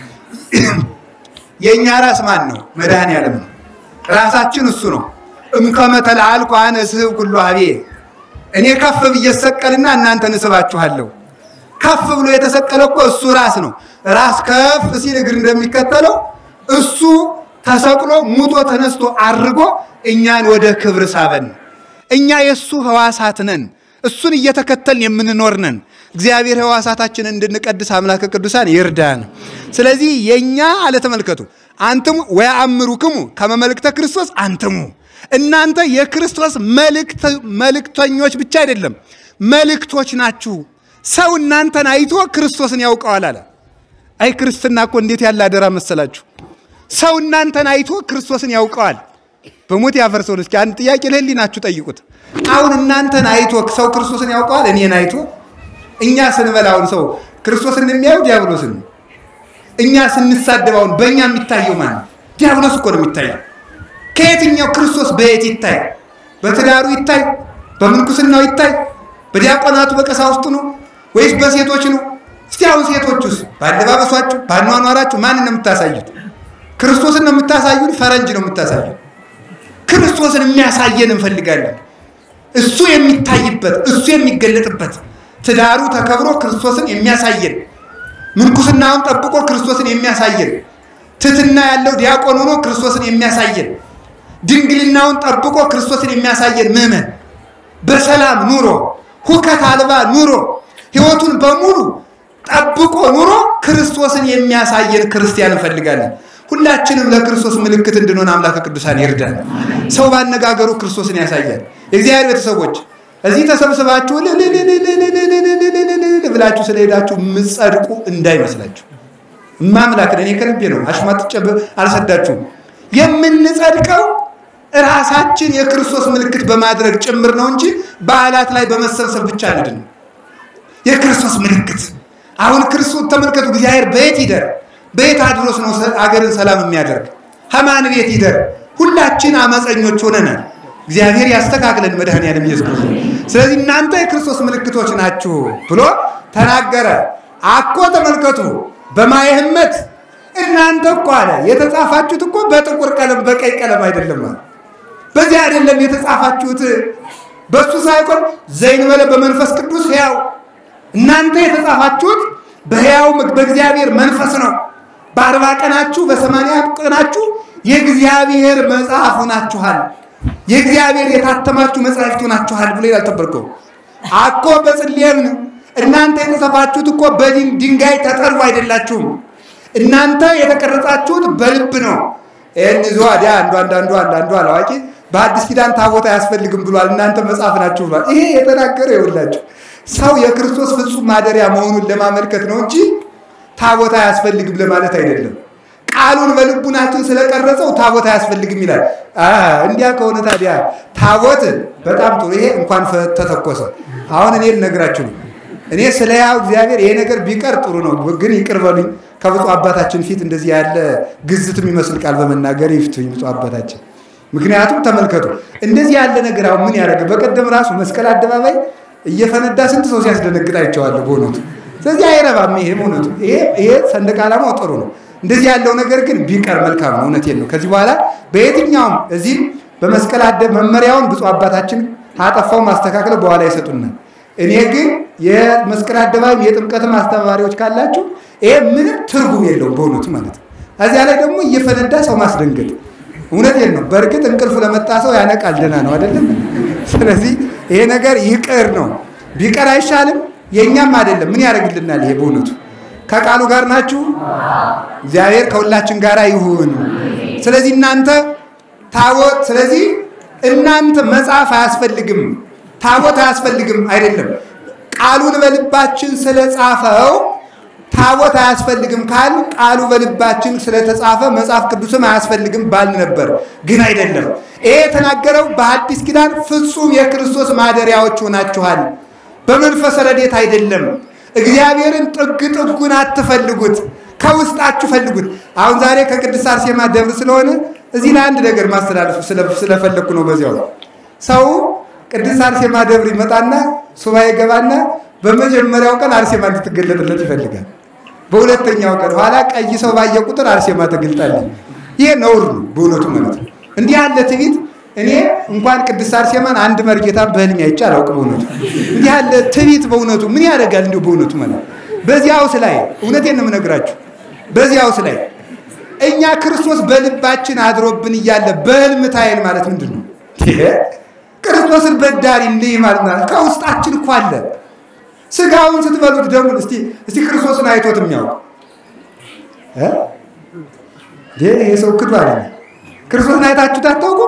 የኛ ራስ ማን ነው መድኃኒዓለም ነው ራሳችን እሱ ነው እምከመ ተላልኩ አነ ስብ ኩሉ አቤ እኔ ከፍ ብየሰቀልና እናንተን ስባችኋለሁ ከፍ ብሎ የተሰቀለው እኮ እሱ ራስ ነው ራስ ከፍ ሲል እግር እንደሚከተለው እሱ ተሰቅሎ ሙቶ ተነስቶ አርጎ እኛን ወደ ክብር ሳበን እኛ የሱ ሕዋሳት ነን እሱን እየተከተልን የምንኖር ነን እግዚአብሔር ሕዋሳታችንን እንድንቀድስ አምላከ ቅዱሳን ይርዳን ስለዚህ የኛ አለ ተመልከቱ አንተም ወያአምሩክሙ ከመመልእክተ ክርስቶስ አንተሙ እናንተ የክርስቶስ መልእክት መልእክተኞች ብቻ አይደለም መልእክቶች ናችሁ ሰው እናንተን አይቶ ክርስቶስን ያውቀዋል አለ አይ ክርስትና እኮ እንዴት ያለ አደራ መሰላችሁ ሰው እናንተን አይቶ ክርስቶስን ያውቀዋል በሞት ያፈርሰው እስኪ አንድ ጥያቄ ለህሊናችሁ ጠይቁት አሁን እናንተን አይቶ ሰው ክርስቶስን ያውቀዋል እኔን አይቶ እኛ ስንበላውን ሰው ክርስቶስን የሚያዩ ዲያብሎስን እኛ ስንሳደባውን በእኛ የሚታየው ማን ዲያብሎስ እኮ ነው የሚታየው ከየትኛው ክርስቶስ በየት ይታይ በትዳሩ ይታይ በምንኩስናው ይታይ በዲያቆናቱ በቀሳውስቱ ነው ወይስ በሴቶች ነው እስቲ አሁን ሴቶችስ ባለባበሷቸው ባኗኗራቸው ማን ነው የምታሳዩት ክርስቶስን ነው የምታሳዩት ፈረንጅ ነው የምታሳዩት ክርስቶስን የሚያሳየን እንፈልጋለን እሱ የሚታይበት እሱ የሚገለጥበት ትዳሩ ተከብሮ ክርስቶስን የሚያሳየን ምንኩስናውን ጠብቆ ክርስቶስን የሚያሳየን ትትና ያለው ዲያቆን ሆኖ ክርስቶስን የሚያሳየን ድንግልናውን ጠብቆ ክርስቶስን የሚያሳየን ምእመን በሰላም ኑሮ ሁከት አልባ ኑሮ ህይወቱን በሙሉ ጠብቆ ኑሮ ክርስቶስን የሚያሳየን ክርስቲያን እንፈልጋለን ሁላችንም ለክርስቶስ ምልክት እንድንሆን አምላከ ቅዱሳን ይርዳን ሰው ባነጋገሩ ክርስቶስን ያሳያል የእግዚአብሔር ቤተሰቦች እዚህ ተሰብስባችሁ ብላችሁ ስለሄዳችሁ ምጽድቁ እንዳይመስላችሁ ማምላክ እኔ ከልቤ ነው አሽማጥጨ አልሰዳችሁም የምንጸድቀው ራሳችን የክርስቶስ ምልክት በማድረግ ጭምር ነው እንጂ በዓላት ላይ በመሰብሰብ ብቻ አይደለም የክርስቶስ ምልክት አሁን ክርስቶስ ተመልከቱ እግዚአብሔር በየት ይደር በየት አድሮስ ነው አገርን ሰላም የሚያደርግ ሃማን ቤት ይደር ሁላችን አመፀኞች ሆነናል እግዚአብሔር ያስተካክለን መድኃኒዓለም ኢየሱስ ክርስቶስ ስለዚህ እናንተ የክርስቶስ ምልክቶች ናችሁ ብሎ ተናገረ አኮ ተመልከቱ በማየህመት እናንተ እኮ አለ የተጻፋችሁት እኮ በጥቁር ቀለም በቀይ ቀለም አይደለም በዚህ አይደለም የተጻፋችሁት በሱ ሳይቆም ዘይንበለ በመንፈስ ቅዱስ ሕያው እናንተ የተጻፋችሁት በሕያው በእግዚአብሔር መንፈስ ነው በአርባ ቀናችሁ በሰማንያ ቀናችሁ የእግዚአብሔር መጽሐፍ ሆናችኋል የእግዚአብሔር የታተማችሁ መጽሐፍት ሆናችኋል ብሎ ይላል ተበርከው አኮ በጽልየም እናንተ የተጻፋችሁት እኮ በድንጋይ ተጠርቦ አይደላችሁም እናንተ የተቀረጻችሁት በልብ ነው እንዚሁ አዲያ አንዱ አንዱ አንዱ አላዋቂ በአዲስ ኪዳን ታቦት አያስፈልግም ብሏል እናንተ መጽሐፍ ናችሁ ብሏል ይሄ የተናገረ ይውላችሁ ሰው የክርስቶስ ፍጹም ማደሪያ መሆኑን ለማመልከት ነው እንጂ ታቦት አያስፈልግም ለማለት አይደለም ቃሉን በልቡናችን ስለቀረጸው ታቦት አያስፈልግም ይላል አ እንዲያ ከሆነ ታዲያ ታቦት በጣም ጥሩ ይሄ እንኳን ተተኮሰ አሁን እኔ ልነግራችሁ ነው እኔ ስለያው እግዚአብሔር ይሄ ነገር ቢቀር ጥሩ ነው ግን ይቅርበሉኝ ከብፁዕ አባታችን ፊት እንደዚህ ያለ ግዝት የሚመስል ቃል በመናገር ይፍቱኝ ብፁዕ አባታችን ምክንያቱም ተመልከቱ እንደዚህ ያለ ነገር አሁን ምን ያደርግ በቀደም ራሱ መስቀል አደባባይ እየፈነዳ ስንት ሰው ሲያስደነግጥ አይቻለሁ በእውነቱ ስለዚህ አይረባም ይሄ ሆነቱ ይሄ ይሄ ሰንደቅ ዓላማው ጥሩ ነው እንደዚህ ያለው ነገር ግን ቢቀር መልካም ነው እውነቴን ነው ከዚህ በኋላ በየትኛውም እዚህ በመስቀል አደብ መመሪያውን ብፁዕ አባታችን አጠፋው ማስተካከለ በኋላ ይሰጡናል እኔ ግን የመስቀል አደባባይ የጥምቀት ማስተባባሪዎች ካላችሁ ይሄ ምን ትርጉም የለው በእውነቱ ማለት ነው እዚያ ላይ ደግሞ እየፈነዳ ሰው ማስደንገጥ እውነቴን ነው በርግጥ እንቅልፍ ለመጣ ሰው ያነቃል ደና ነው አይደለም ስለዚህ ይሄ ነገር ይቀር ነው ቢቀር አይሻልም የኛም አይደለም ምን ያደርግልናል ይሄ በእውነቱ ከቃሉ ጋር ናችሁ እግዚአብሔር ከሁላችን ጋር ይሁን ስለዚህ እናንተ ታቦት ስለዚህ እናንተ መጻፍ አያስፈልግም ታቦት አያስፈልግም አይደለም ቃሉን በልባችን ስለጻፈው ታቦት አያስፈልግም ካል ቃሉ በልባችን ስለተጻፈ መጽሐፍ ቅዱስም አያስፈልግም ባል ነበር ግን አይደለም ይሄ ተናገረው በአዲስ ኪዳን ፍጹም የክርስቶስ ማደሪያዎች ሆናችኋል በመንፈስ ረድኤት አይደለም እግዚአብሔርን ጥግ ጥጉን አትፈልጉት ከውስጣችሁ ፈልጉት አሁን ዛሬ ከቅድስት አርሴማ ደብር ስለሆነ እዚህ ላይ አንድ ነገር ማስተላለፍ ስለፈለኩ ነው በዚያው ሰው ቅድስት አርሴማ ደብር ይመጣና ሱባኤ ገባና በመጀመሪያው ቀን አርሴማ እንድትገለጥለት ይፈልጋል በሁለተኛው ቀን ኋላ ቀይ ሰው ባየ ቁጥር አርሴማ ተገልጣለች ይሄ ነውር ነው በእውነቱ ማለት ነው እንዲህ ያለ ትዕቢት እኔ እንኳን ቅድስት አርሴማን አንድ መርጌታ በህልም አይቼ አላውቅም በእውነቱ እንዲህ ያለ ትዕቢት በእውነቱ ምን ያደርጋል እንደው በእውነቱ ማለት በዚያውስ ላይ እውነቴን ነው የምነግራችሁ በዚያውስ ላይ እኛ ክርስቶስ በልባችን አድሮብን እያለ በህልም ታይል ማለት ምንድነው ክርስቶስን በዳሪ እንዲህ ማለት ነው ከውስጣችን እኮ አለ ስጋውን ስትበሉት ደግሞ እስቲ እስቲ ክርስቶስን አይቶት የሚያውቅ እ ይሄ ሰው ክዷል ክርስቶስን አይታችሁ ታጣውቁ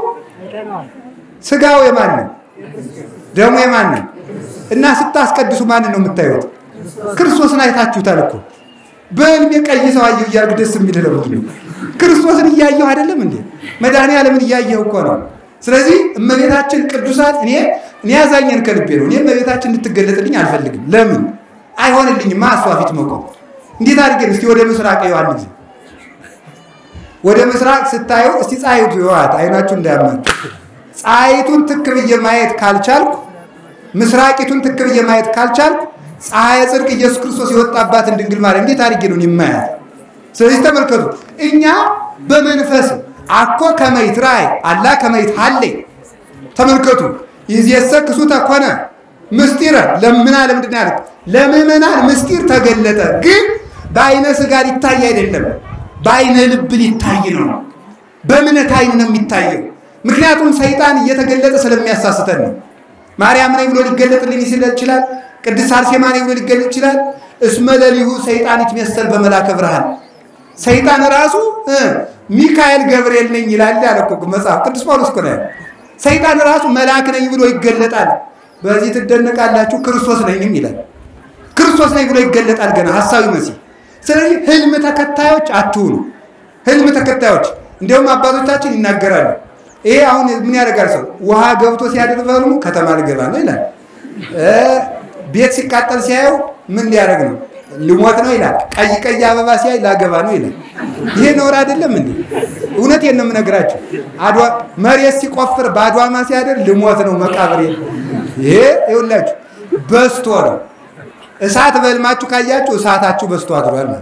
ስጋው የማን ነው ደሙ የማን ነው እና ስታስቀድሱ ማን ነው የምታዩት ክርስቶስን አይታችሁታል እኮ በህልም የቀይ ሰው አየሁ እያልኩ ደስ የሚለው ነው ክርስቶስን እያየሁ አይደለም እንዴ መድኃኒዓለምን እያየሁ እኮ ነው ስለዚህ እመቤታችን ቅዱሳን እኔ እኔ ያዛኘን ከልቤ ነው እኔ እመቤታችን እንድትገለጥልኝ አልፈልግም ለምን አይሆንልኝማ እሷ ፊት መቆም እንዴት አድርገን እስቲ ወደ ምስራቅ ይዋል ወደ ምስራቅ ስታዩ እስቲ ፀሐይቱ ይዋት አይናችሁ እንዳያመጡ ፀሐይቱን ትክብየ ማየት ካልቻልኩ ምስራቂቱን ትክብየ ማየት ካልቻልኩ ፀሐይ ጽድቅ ኢየሱስ ክርስቶስ የወጣባትን ድንግል ማርያም እንዴት አድርጌ ነው የማያት ስለዚህ ተመልከቱ እኛ በመንፈስ አኮ ከመይት ራይ አላ ከመይት ሐሌ ተመልከቱ ይዘሰክሱ ተኮነ ምስጢር ለምና ለምንድን ያለ ለምእመናን ምስጢር ተገለጠ ግን በአይነ ስጋ ሊታይ አይደለም በአይነ ልብ ሊታይ ነው በእምነት አይን ነው የሚታየው ምክንያቱም ሰይጣን እየተገለጠ ስለሚያሳስተን ነው ማርያም ነኝ ብሎ ሊገለጥልኝ ይችላል ቅድስት አርሴማ ነኝ ብሎ ሊገለጥ ይችላል እስመ ለሊሁ ሰይጣን ይትመሰል በመላከ ብርሃን ሰይጣን ራሱ ሚካኤል ገብርኤል ነኝ ይላል ያለኮ መጽሐፍ ቅዱስ ጳውሎስ ኮነ ሰይጣን ራሱ መልአክ ነኝ ብሎ ይገለጣል በዚህ ትደነቃላችሁ ክርስቶስ ነኝ ይላል ክርስቶስ ነኝ ብሎ ይገለጣል ገና ሐሳዊ መሲ ስለዚህ ህልም ተከታዮች አትሁኑ ህልም ተከታዮች እንደውም አባቶቻችን ይናገራሉ ይሄ አሁን ምን ያደርጋል ሰው ውሃ ገብቶ ሲያደርባሉ ከተማ ልገባ ነው ይላል እ ቤት ሲቃጠል ሲያዩ ምን ሊያደርግ ነው ልሞት ነው ይላል ቀይ ቀይ አበባ ሲያይ ላገባ ነው ይላል ይሄ ነውር አይደለም እንዴ እውነቴን ነው የምነግራችሁ አድዋ መሬት ሲቆፍር ባድዋማ ሲያደር ልሞት ነው መቃብር ይሄ ይውላችሁ በስቶ ነው እሳት በልማችሁ ካያችሁ እሳታችሁ በስቶ አድሯል ማለት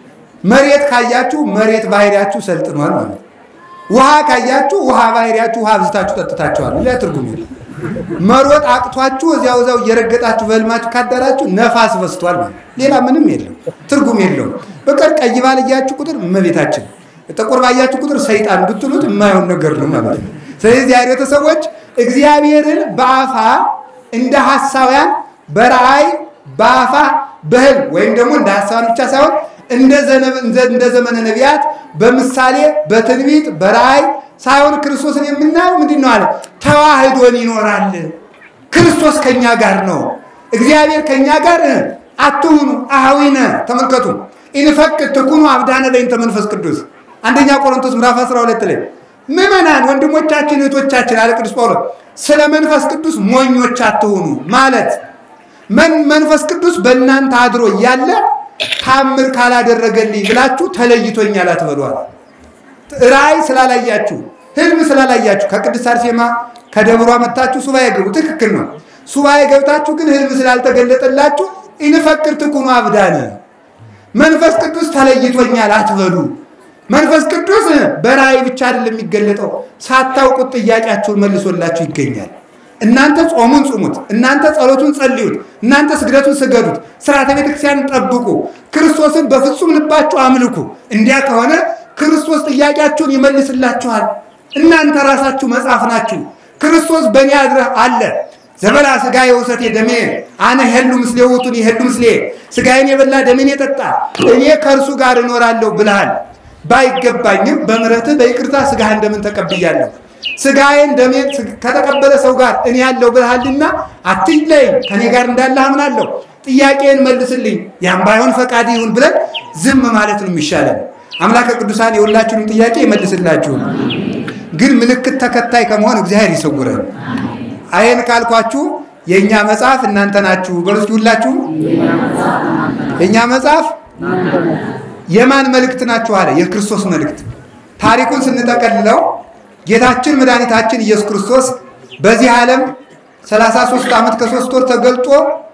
መሬት ካያችሁ መሬት ባህሪያችሁ ሰልጥኗል ማለት ውሃ ካያችሁ ውሃ ባህሪያችሁ ውሃ ብዝታችሁ ጠጥታችኋል ሌላ ትርጉም የለም መሮጥ አቅቷችሁ እዚያው እዚያው እየረገጣችሁ በልማችሁ ካደራችሁ ነፋስ በስቷል ማለት ሌላ ምንም የለም ትርጉም የለው በቀር ቀይ ባልያችሁ ቁጥር እመቤታችን ጥቁር ባያችሁ ቁጥር ሰይጣን ብትሉት የማይሆን ነገር ነው ማለት ነው ስለዚህ አይረተ ሰዎች እግዚአብሔርን በአፋ እንደ ሐሳውያን በራእይ በአፋ በህልም ወይም ደግሞ እንደ ሐሳውያን ብቻ ሳይሆን እንደ ዘመን እንደ ዘመነ ነቢያት በምሳሌ በትንቢት በራእይ ሳይሆን ክርስቶስን የምናየው ምንድነው አለ ተዋህዶን ይኖራል ክርስቶስ ከኛ ጋር ነው እግዚአብሔር ከኛ ጋር አትሁኑ አህዊነ ተመልከቱ ኢንፈቅ ተኩኑ አብዳነ በእንተ መንፈስ ቅዱስ አንደኛ ቆሮንቶስ ምዕራፍ አስራ ሁለት ላይ ምእመናን ወንድሞቻችን እህቶቻችን አለ ቅዱስ ጳውሎስ ስለ መንፈስ ቅዱስ ሞኞች አትሁኑ ማለት ምን መንፈስ ቅዱስ በእናንተ አድሮ ያለ ታምር ካላደረገልኝ ብላችሁ ተለይቶኛል አትበሏል ራእይ ስላላያችሁ ህልም ስላላያችሁ ከቅድስት አርሴማ ከደብሯ መጣችሁ ሱባኤ ገቡ ትክክል ነው ሱባኤ ገብታችሁ ግን ህልም ስላልተገለጠላችሁ ኢንፈቅር ትኩኑ አብዳነ መንፈስ ቅዱስ ተለይቶኛል አትበሉ። መንፈስ ቅዱስ በራእይ ብቻ አይደለም የሚገለጠው፣ ሳታውቁት ጥያቄያችሁን መልሶላችሁ ይገኛል። እናንተ ጾሙን ጾሙት፣ እናንተ ጸሎቱን ጸልዩት፣ እናንተ ስግደቱን ስገዱት፣ ሥርዓተ ቤተክርስቲያንን ጠብቁ፣ ክርስቶስን በፍጹም ልባችሁ አምልኩ። እንዲያ ከሆነ ክርስቶስ ጥያቄያችሁን ይመልስላችኋል። እናንተ ራሳችሁ መጽሐፍ ናችሁ። ክርስቶስ በእኔ አድረህ አለ። ዘበላ ሥጋዬ ወሰቴ ደሜ አነ ሄሉ ምስሌሁ ውእቱኒ ይሄሉ ምስሌ። ሥጋዬን የበላ ደሜን የጠጣ እኔ ከእርሱ ጋር እኖራለሁ ብለሃል። ባይገባኝም በምሕረትህ በይቅርታ ሥጋህን ደምን ተቀብያለሁ። ሥጋዬን ደሜን ከተቀበለ ሰው ጋር እኔ ያለው ብለሃልና አትለይ፣ ከኔ ጋር እንዳለህ አምናለሁ። ጥያቄን መልስልኝ፣ ያም ባይሆን ፈቃድ ይሁን ብለን ዝም ማለት ነው የሚሻለን። አምላከ ቅዱሳን የሁላችሁንም ጥያቄ ይመልስላችሁ። ግን ምልክት ተከታይ ከመሆን እግዚአብሔር ይሰውረን። አይን ካልኳችሁ የኛ መጽሐፍ እናንተ ናችሁ በርስቲ ሁላችሁ የኛ መጽሐፍ የማን መልእክት ናችሁ አለ? የክርስቶስ መልእክት። ታሪኩን ስንጠቀልለው ጌታችን መድኃኒታችን ኢየሱስ ክርስቶስ በዚህ ዓለም ሰላሳ ሦስት ዓመት ከሶስት ወር ተገልጦ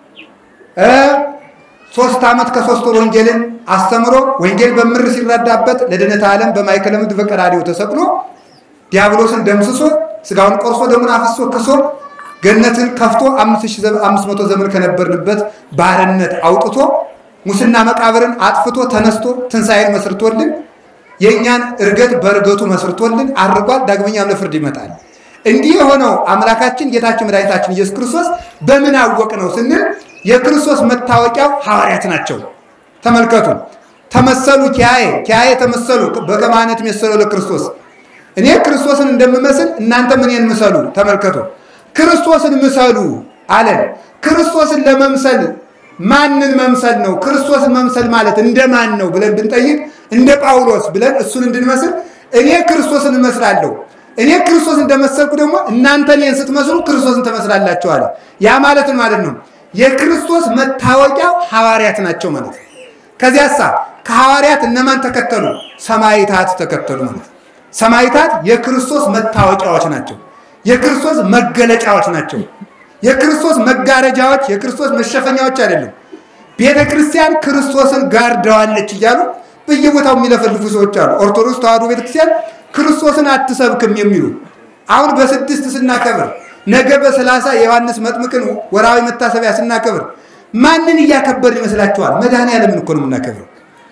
እ ሶስት ዓመት ከሶስት ወር ወንጌልን አስተምሮ ወንጌል በምር ሲራዳበት ለድኅነተ ዓለም በማይከለ ምድር በቀራንዮ ተሰቅሎ ዲያብሎስን ደምስሶ ስጋውን ቆርሶ ደሙን አፍስሶ ክሶ ገነትን ከፍቶ አምስት መቶ ዘመን ከነበርንበት ባርነት አውጥቶ ሙስና መቃብርን አጥፍቶ ተነስቶ ትንሣኤን መስርቶልን የኛን እርገት በርገቱ መስርቶልን አርጓል። ዳግመኛም ለፍርድ ይመጣል። እንዲህ የሆነው አምላካችን ጌታችን መድኃኒታችን ኢየሱስ ክርስቶስ በምን አወቅ ነው ስንል የክርስቶስ መታወቂያው ሐዋርያት ናቸው። ተመልከቱ። ተመሰሉ ኪያዬ ኪያዬ ተመሰሉ በከማነት መሰሉ ለክርስቶስ። እኔ ክርስቶስን እንደምመስል እናንተ ምንን ምሰሉ። ተመልከቱ። ክርስቶስን ምሰሉ አለን። ክርስቶስን ለመምሰል ማንን መምሰል ነው? ክርስቶስን መምሰል ማለት እንደማን ነው ብለን ብንጠይቅ እንደ ጳውሎስ ብለን እሱን እንድንመስል እኔ ክርስቶስን እመስላለሁ። እኔ ክርስቶስን እንደመሰልኩ ደግሞ እናንተ እኔን ስትመስሉ ክርስቶስን ተመስላላችሁ አለ። ያ ማለት ማለት ነው የክርስቶስ መታወቂያው ሐዋርያት ናቸው ማለት ነው። ከዚያሳ ከሐዋርያት እነማን ተከተሉ? ሰማዕታት ተከተሉ ማለት ነው። ሰማዕታት የክርስቶስ መታወቂያዎች ናቸው። የክርስቶስ መገለጫዎች ናቸው። የክርስቶስ መጋረጃዎች፣ የክርስቶስ መሸፈኛዎች አይደሉም። ቤተ ክርስቲያን ክርስቶስን ጋርደዋለች እያሉ በየቦታው የሚለፈልፉ ሰዎች አሉ። ኦርቶዶክስ ተዋሕዶ ቤተ ክርስቲያን ክርስቶስን አትሰብክም የሚሉ አሁን በስድስት ስናከብር ነገ በሰላሳ የዮሐንስ መጥምቅን ወራዊ መታሰቢያ ስናከብር ማንን እያከበርን ይመስላችኋል? መድኃኔዓለምን እኮ ነው የምናከብረው።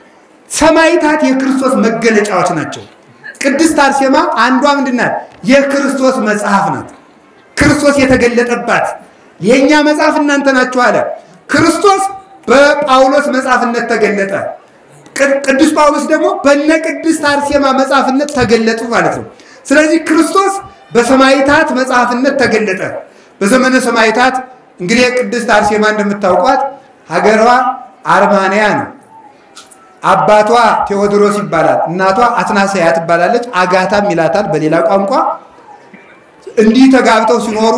ሰማዕታት የክርስቶስ መገለጫዎች ናቸው። ቅድስት አርሴማ አንዷ ምንድናት? የክርስቶስ መጽሐፍ ናት። ክርስቶስ የተገለጠባት የኛ መጽሐፍ እናንተ ናችሁ አለ። ክርስቶስ በጳውሎስ መጽሐፍነት ተገለጠ። ቅዱስ ጳውሎስ ደግሞ በነ ቅድስት አርሴማ መጽሐፍነት ተገለጡ ማለት ነው። ስለዚህ ክርስቶስ በሰማዕታት መጽሐፍነት ተገለጠ። በዘመነ ሰማዕታት እንግዲህ ቅድስት አርሴማ እንደምታውቋት ሀገሯ አርማንያ ነው። አባቷ ቴዎድሮስ ይባላል። እናቷ አትናስያ ትባላለች። አጋታም ይላታል በሌላ ቋንቋ። እንዲህ ተጋብተው ሲኖሩ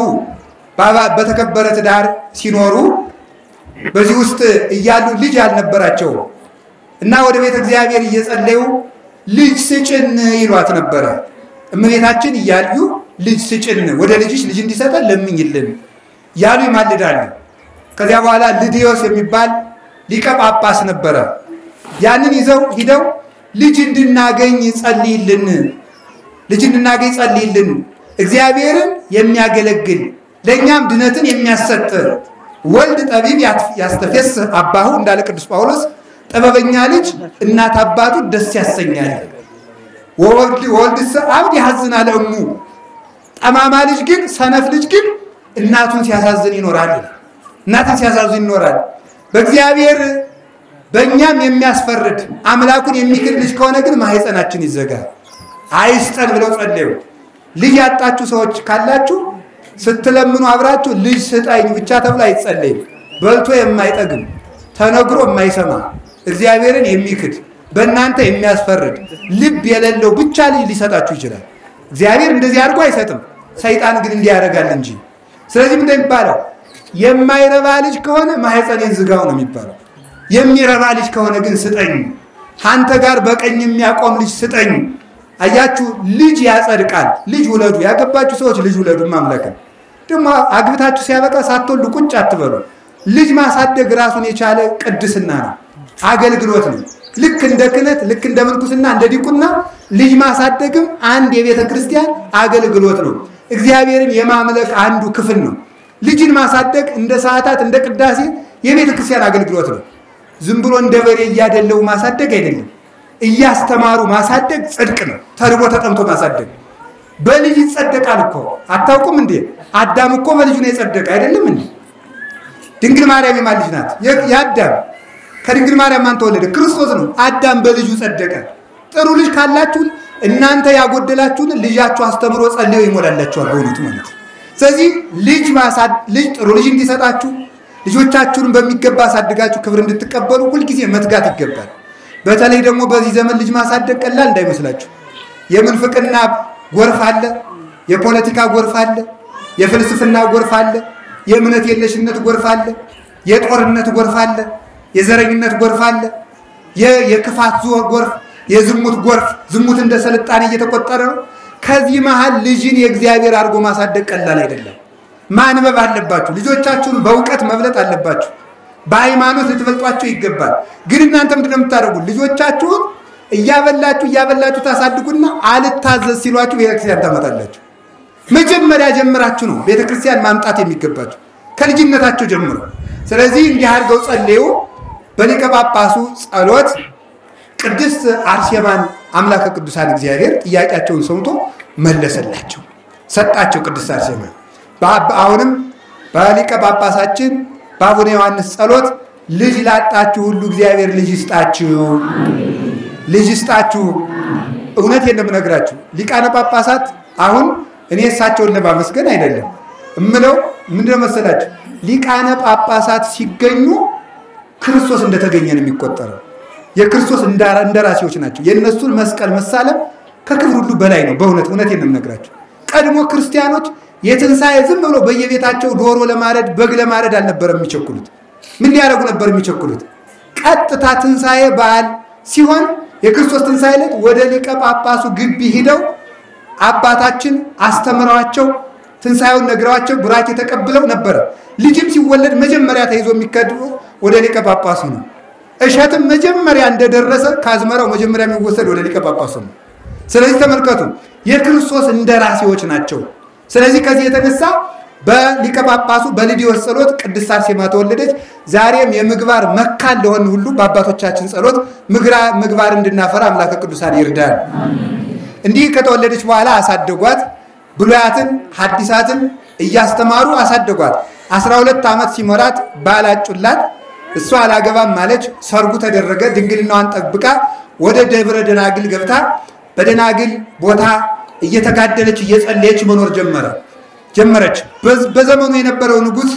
በተከበረ ትዳር ሲኖሩ በዚህ ውስጥ እያሉ ልጅ አልነበራቸው እና ወደ ቤተ እግዚአብሔር እየጸለዩ ልጅ ስጭን ይሏት ነበረ። እመቤታችን እያሉ ልጅ ስጭን፣ ወደ ልጅሽ ልጅ እንዲሰጠን ለምኝልን ያሉ ይማልዳሉ። ከዚያ በኋላ ልድዮስ የሚባል ሊቀ ጳጳስ ነበረ። ያንን ይዘው ሂደው ልጅ እንድናገኝ ጸልይልን፣ ልጅ እንድናገኝ ጸልይልን፣ እግዚአብሔርን የሚያገለግል ለኛም ድነትን የሚያሰጥ ወልድ ጠቢብ ያስተፈስ አባሁ እንዳለ ቅዱስ ጳውሎስ ጥበበኛ ልጅ እናት አባቱ ደስ ያሰኛል። ወልድ ወልድስ አብድ ያዝናል እሙ ጠማማ ልጅ ግን ሰነፍ ልጅ ግን እናቱን ሲያሳዝን ይኖራል። እናቱን ሲያሳዝን ይኖራል። በእግዚአብሔር በእኛም የሚያስፈርድ አምላኩን የሚክድ ልጅ ከሆነ ግን ማህፀናችን ይዘጋ አይስጠን ብለው ጸለዩ። ልጅ ያጣችሁ ሰዎች ካላችሁ ስትለምኑ አብራችሁ ልጅ ስጠኝ ብቻ ተብሎ አይጸለይም። በልቶ የማይጠግም ተነግሮ የማይሰማ እግዚአብሔርን የሚክድ በእናንተ የሚያስፈርድ ልብ የሌለው ብቻ ልጅ ሊሰጣችሁ ይችላል። እግዚአብሔር እንደዚህ አድርጎ አይሰጥም። ሰይጣን ግን እንዲህ ያደርጋል እንጂ። ስለዚህ ምን እንደሚባለው የማይረባ ልጅ ከሆነ ማህፀኔን ዝጋው ነው የሚባለው። የሚረባ ልጅ ከሆነ ግን ስጠኝ፣ አንተ ጋር በቀኝ የሚያቆም ልጅ ስጠኝ። አያችሁ ልጅ ያጸድቃል። ልጅ ውለዱ። ያገባችሁ ሰዎች ልጅ ውለዱ። ማምለክ ደግሞ አግብታችሁ ሲያበቃ ሳትወልዱ ቁጭ አትበሉ። ልጅ ማሳደግ ራሱን የቻለ ቅድስና ነው፣ አገልግሎት ነው። ልክ እንደ ክህነት ልክ እንደ ምንኩስና እንደ ዲቁና ልጅ ማሳደግም አንድ የቤተ ክርስቲያን አገልግሎት ነው። እግዚአብሔርን የማምለክ አንዱ ክፍል ነው። ልጅን ማሳደግ እንደ ሰዓታት እንደ ቅዳሴ የቤተ ክርስቲያን አገልግሎት ነው። ዝም ብሎ እንደ በሬ እያደለው ማሳደግ አይደለም። እያስተማሩ ማሳደግ ጽድቅ ነው። ተርቦ ተጠምቶ ማሳደግ በልጅ ይጸደቃል እኮ አታውቁም እንዴ? አዳም እኮ በልጁ ነው የጸደቀ አይደለም እንዴ? ድንግል ማርያም የማን ልጅ ናት? የአዳም። ከድንግል ማርያም ማን ተወለደ? ክርስቶስ ነው። አዳም በልጁ ጸደቀ። ጥሩ ልጅ ካላችሁ እናንተ ያጎደላችሁን ልጃችሁ አስተምሮ ጸልዮ ይሞላላችኋል በእውነቱ ማለት ነው። ስለዚህ ልጅ ማሳድ ልጅ ጥሩ ልጅ እንዲሰጣችሁ ልጆቻችሁን በሚገባ አሳድጋችሁ ክብር እንድትቀበሉ ሁልጊዜ መትጋት ይገባል። በተለይ ደግሞ በዚህ ዘመን ልጅ ማሳደግ ቀላል እንዳይመስላችሁ። የምንፍቅና ጎርፍ አለ፣ የፖለቲካ ጎርፍ አለ፣ የፍልስፍና ጎርፍ አለ፣ የእምነት የለሽነት ጎርፍ አለ፣ የጦርነት ጎርፍ አለ፣ የዘረኝነት ጎርፍ አለ፣ የክፋት ጎርፍ፣ የዝሙት ጎርፍ። ዝሙት እንደ ስልጣኔ እየተቆጠረ ነው። ከዚህ መሃል ልጅን የእግዚአብሔር አድርጎ ማሳደግ ቀላል አይደለም። ማንበብ አለባችሁ። ልጆቻችሁን በእውቀት መብለጥ አለባችሁ። በሃይማኖት ልትበልጧቸው ይገባል። ግን እናንተ ምንድን ነው የምታደርጉት? ልጆቻችሁን እያበላችሁ እያበላችሁ ታሳድጉና አልታዘዝ ሲሏችሁ ቤተክርስቲያን ታመጣላችሁ። መጀመሪያ ጀምራችሁ ነው ቤተክርስቲያን ማምጣት የሚገባችሁ ከልጅነታቸው ጀምሮ። ስለዚህ እንዲህ አድርገው ጸልዩ። በሊቀ ጳጳሱ ጸሎት ቅድስት አርሴማን አምላከ ቅዱሳን እግዚአብሔር ጥያቄያቸውን ሰምቶ መለሰላቸው፣ ሰጣቸው። ቅድስት አርሴማ አሁንም በሊቀ ጳጳሳችን በአቡነ ዮሐንስ ጸሎት ልጅ ላጣችሁ ሁሉ እግዚአብሔር ልጅ ይስጣችሁ፣ ልጅ ይስጣችሁ። እውነቴን ነው የምነግራችሁ። ሊቃነ ጳጳሳት አሁን እኔ እሳቸውን ለማመስገን አይደለም እምለው ምንድነው መሰላችሁ? ሊቃነ ጳጳሳት ሲገኙ ክርስቶስ እንደተገኘ ነው የሚቆጠረው። የክርስቶስ እንደራሴዎች ናቸው። የነሱን መስቀል መሳለም ከክብር ሁሉ በላይ ነው። በእውነት እውነቴን ነው የምነግራችሁ። ቀድሞ ክርስቲያኖች የትንሳኤ ዝም ብሎ በየቤታቸው ዶሮ ለማረድ በግ ለማረድ አልነበረም የሚቸኩሉት። ምን ሊያደርጉ ነበር የሚቸኩሉት? ቀጥታ ትንሳኤ በዓል ሲሆን የክርስቶስ ትንሳኤ ዕለት ወደ ሊቀ ጳጳሱ ግቢ ሂደው አባታችን አስተምረዋቸው ትንሳኤውን ነግረዋቸው ቡራኬ ተቀብለው ነበር። ልጅም ሲወለድ መጀመሪያ ተይዞ የሚከድው ወደ ሊቀ ጳጳሱ ነው። እሸትም መጀመሪያ እንደደረሰ ካዝመራው መጀመሪያ የሚወሰድ ወደ ሊቀ ጳጳሱ ነው። ስለዚህ ተመልከቱ፣ የክርስቶስ እንደራሴዎች ናቸው። ስለዚህ ከዚህ የተነሳ በሊቀ ጳጳሱ በልዲዮስ ጸሎት ቅድስት አርሴማ ተወለደች። ዛሬም የምግባር መካን ለሆን ሁሉ በአባቶቻችን ጸሎት ምግባር እንድናፈራ አምላከ ቅዱሳን ይርዳል። እንዲህ ከተወለደች በኋላ አሳደጓት። ብሉያትን ሐዲሳትን እያስተማሩ አሳደጓት። አስራ ሁለት ዓመት ሲሞራት ባላጩላት። እሷ አላገባም ማለች። ሰርጉ ተደረገ። ድንግልናዋን ጠብቃ ወደ ደብረ ደናግል ገብታ በደናግል ቦታ እየተጋደለች እየጸለየች መኖር ጀመረ ጀመረች። በዘመኑ የነበረው ንጉስ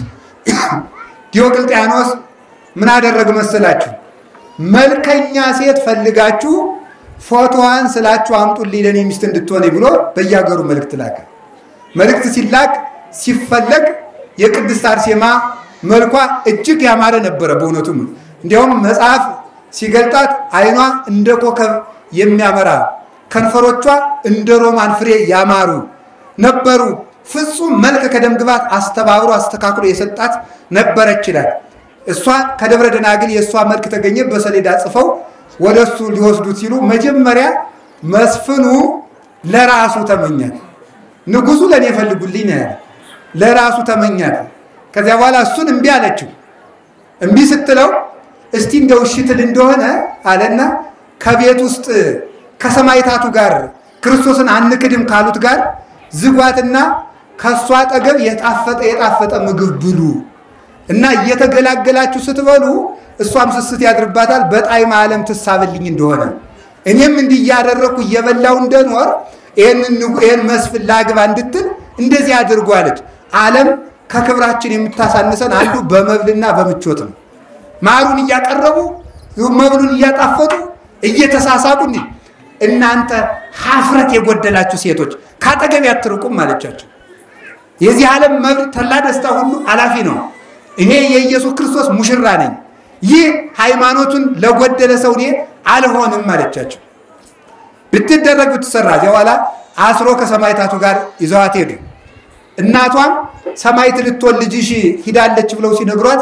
ዲዮቅልጥያኖስ ምን አደረገ መሰላችሁ? መልከኛ ሴት ፈልጋችሁ ፎቶዋን ስላችሁ አምጡልኝ ለኔ ሚስት እንድትሆን ብሎ በያገሩ መልእክት ላከ። መልእክት ሲላክ ሲፈለግ የቅድስት አርሴማ መልኳ እጅግ ያማረ ነበረ። በእውነቱ እንዲያውም መጽሐፍ ሲገልጣት አይኗ እንደ ኮከብ የሚያመራ ከንፈሮቿ እንደ ሮማን ፍሬ ያማሩ ነበሩ። ፍጹም መልክ ከደም ግባት አስተባብሮ አስተካክሎ የሰጣት ነበረች ይላል። እሷ ከደብረ ደናግል የሷ መልክ ተገኘ። በሰሌዳ ጽፈው ወደሱ ሊወስዱት ሲሉ መጀመሪያ መስፍኑ ለራሱ ተመኛት። ንጉሱ ለኔ ፈልጉልኝ ነው ያለ። ለራሱ ተመኛት። ከዚያ በኋላ እሱን እምቢ አለችው። እምቢ ስትለው እስቲ እንደው ሽትል እንደሆነ አለና ከቤት ውስጥ ከሰማይታቱ ጋር ክርስቶስን አንክድም ካሉት ጋር ዝጓትና ከሷ አጠገብ የጣፈጠ የጣፈጠ ምግብ ብሉ እና እየተገላገላችሁ ስትበሉ እሷም ስስት ያድርባታል። በጣዕመ ዓለም ትሳብልኝ እንደሆነ እኔም እንዲህ ያደረኩ እየበላው እንደኖር ይሄንን ይሄን መስፍን ላግባ እንድትል እንደዚህ አድርጉ አለች። ዓለም ከክብራችን የምታሳንሰን አንዱ በመብልና በምቾት ነው። ማሩን እያቀረቡ መብሉን እያጣፈጡ እየተሳሳቁ እንዴ እናንተ ሀፍረት የጎደላችሁ ሴቶች ካጠገብ ያትርቁም ማለቻቸው። የዚህ ዓለም መብል ተላ ደስታ ሁሉ አላፊ ነው። እኔ የኢየሱስ ክርስቶስ ሙሽራ ነኝ። ይህ ሃይማኖቱን ለጎደለ ሰው እኔ አልሆንም ማለቻቸው። ብትደረግ ብትሰራ ጀዋላ አስሮ ከሰማይታቱ ጋር ይዘዋት ሄዱ። እናቷም ሰማይት ልትወልድ ልጅሽ ሂዳለች ብለው ሲነግሯት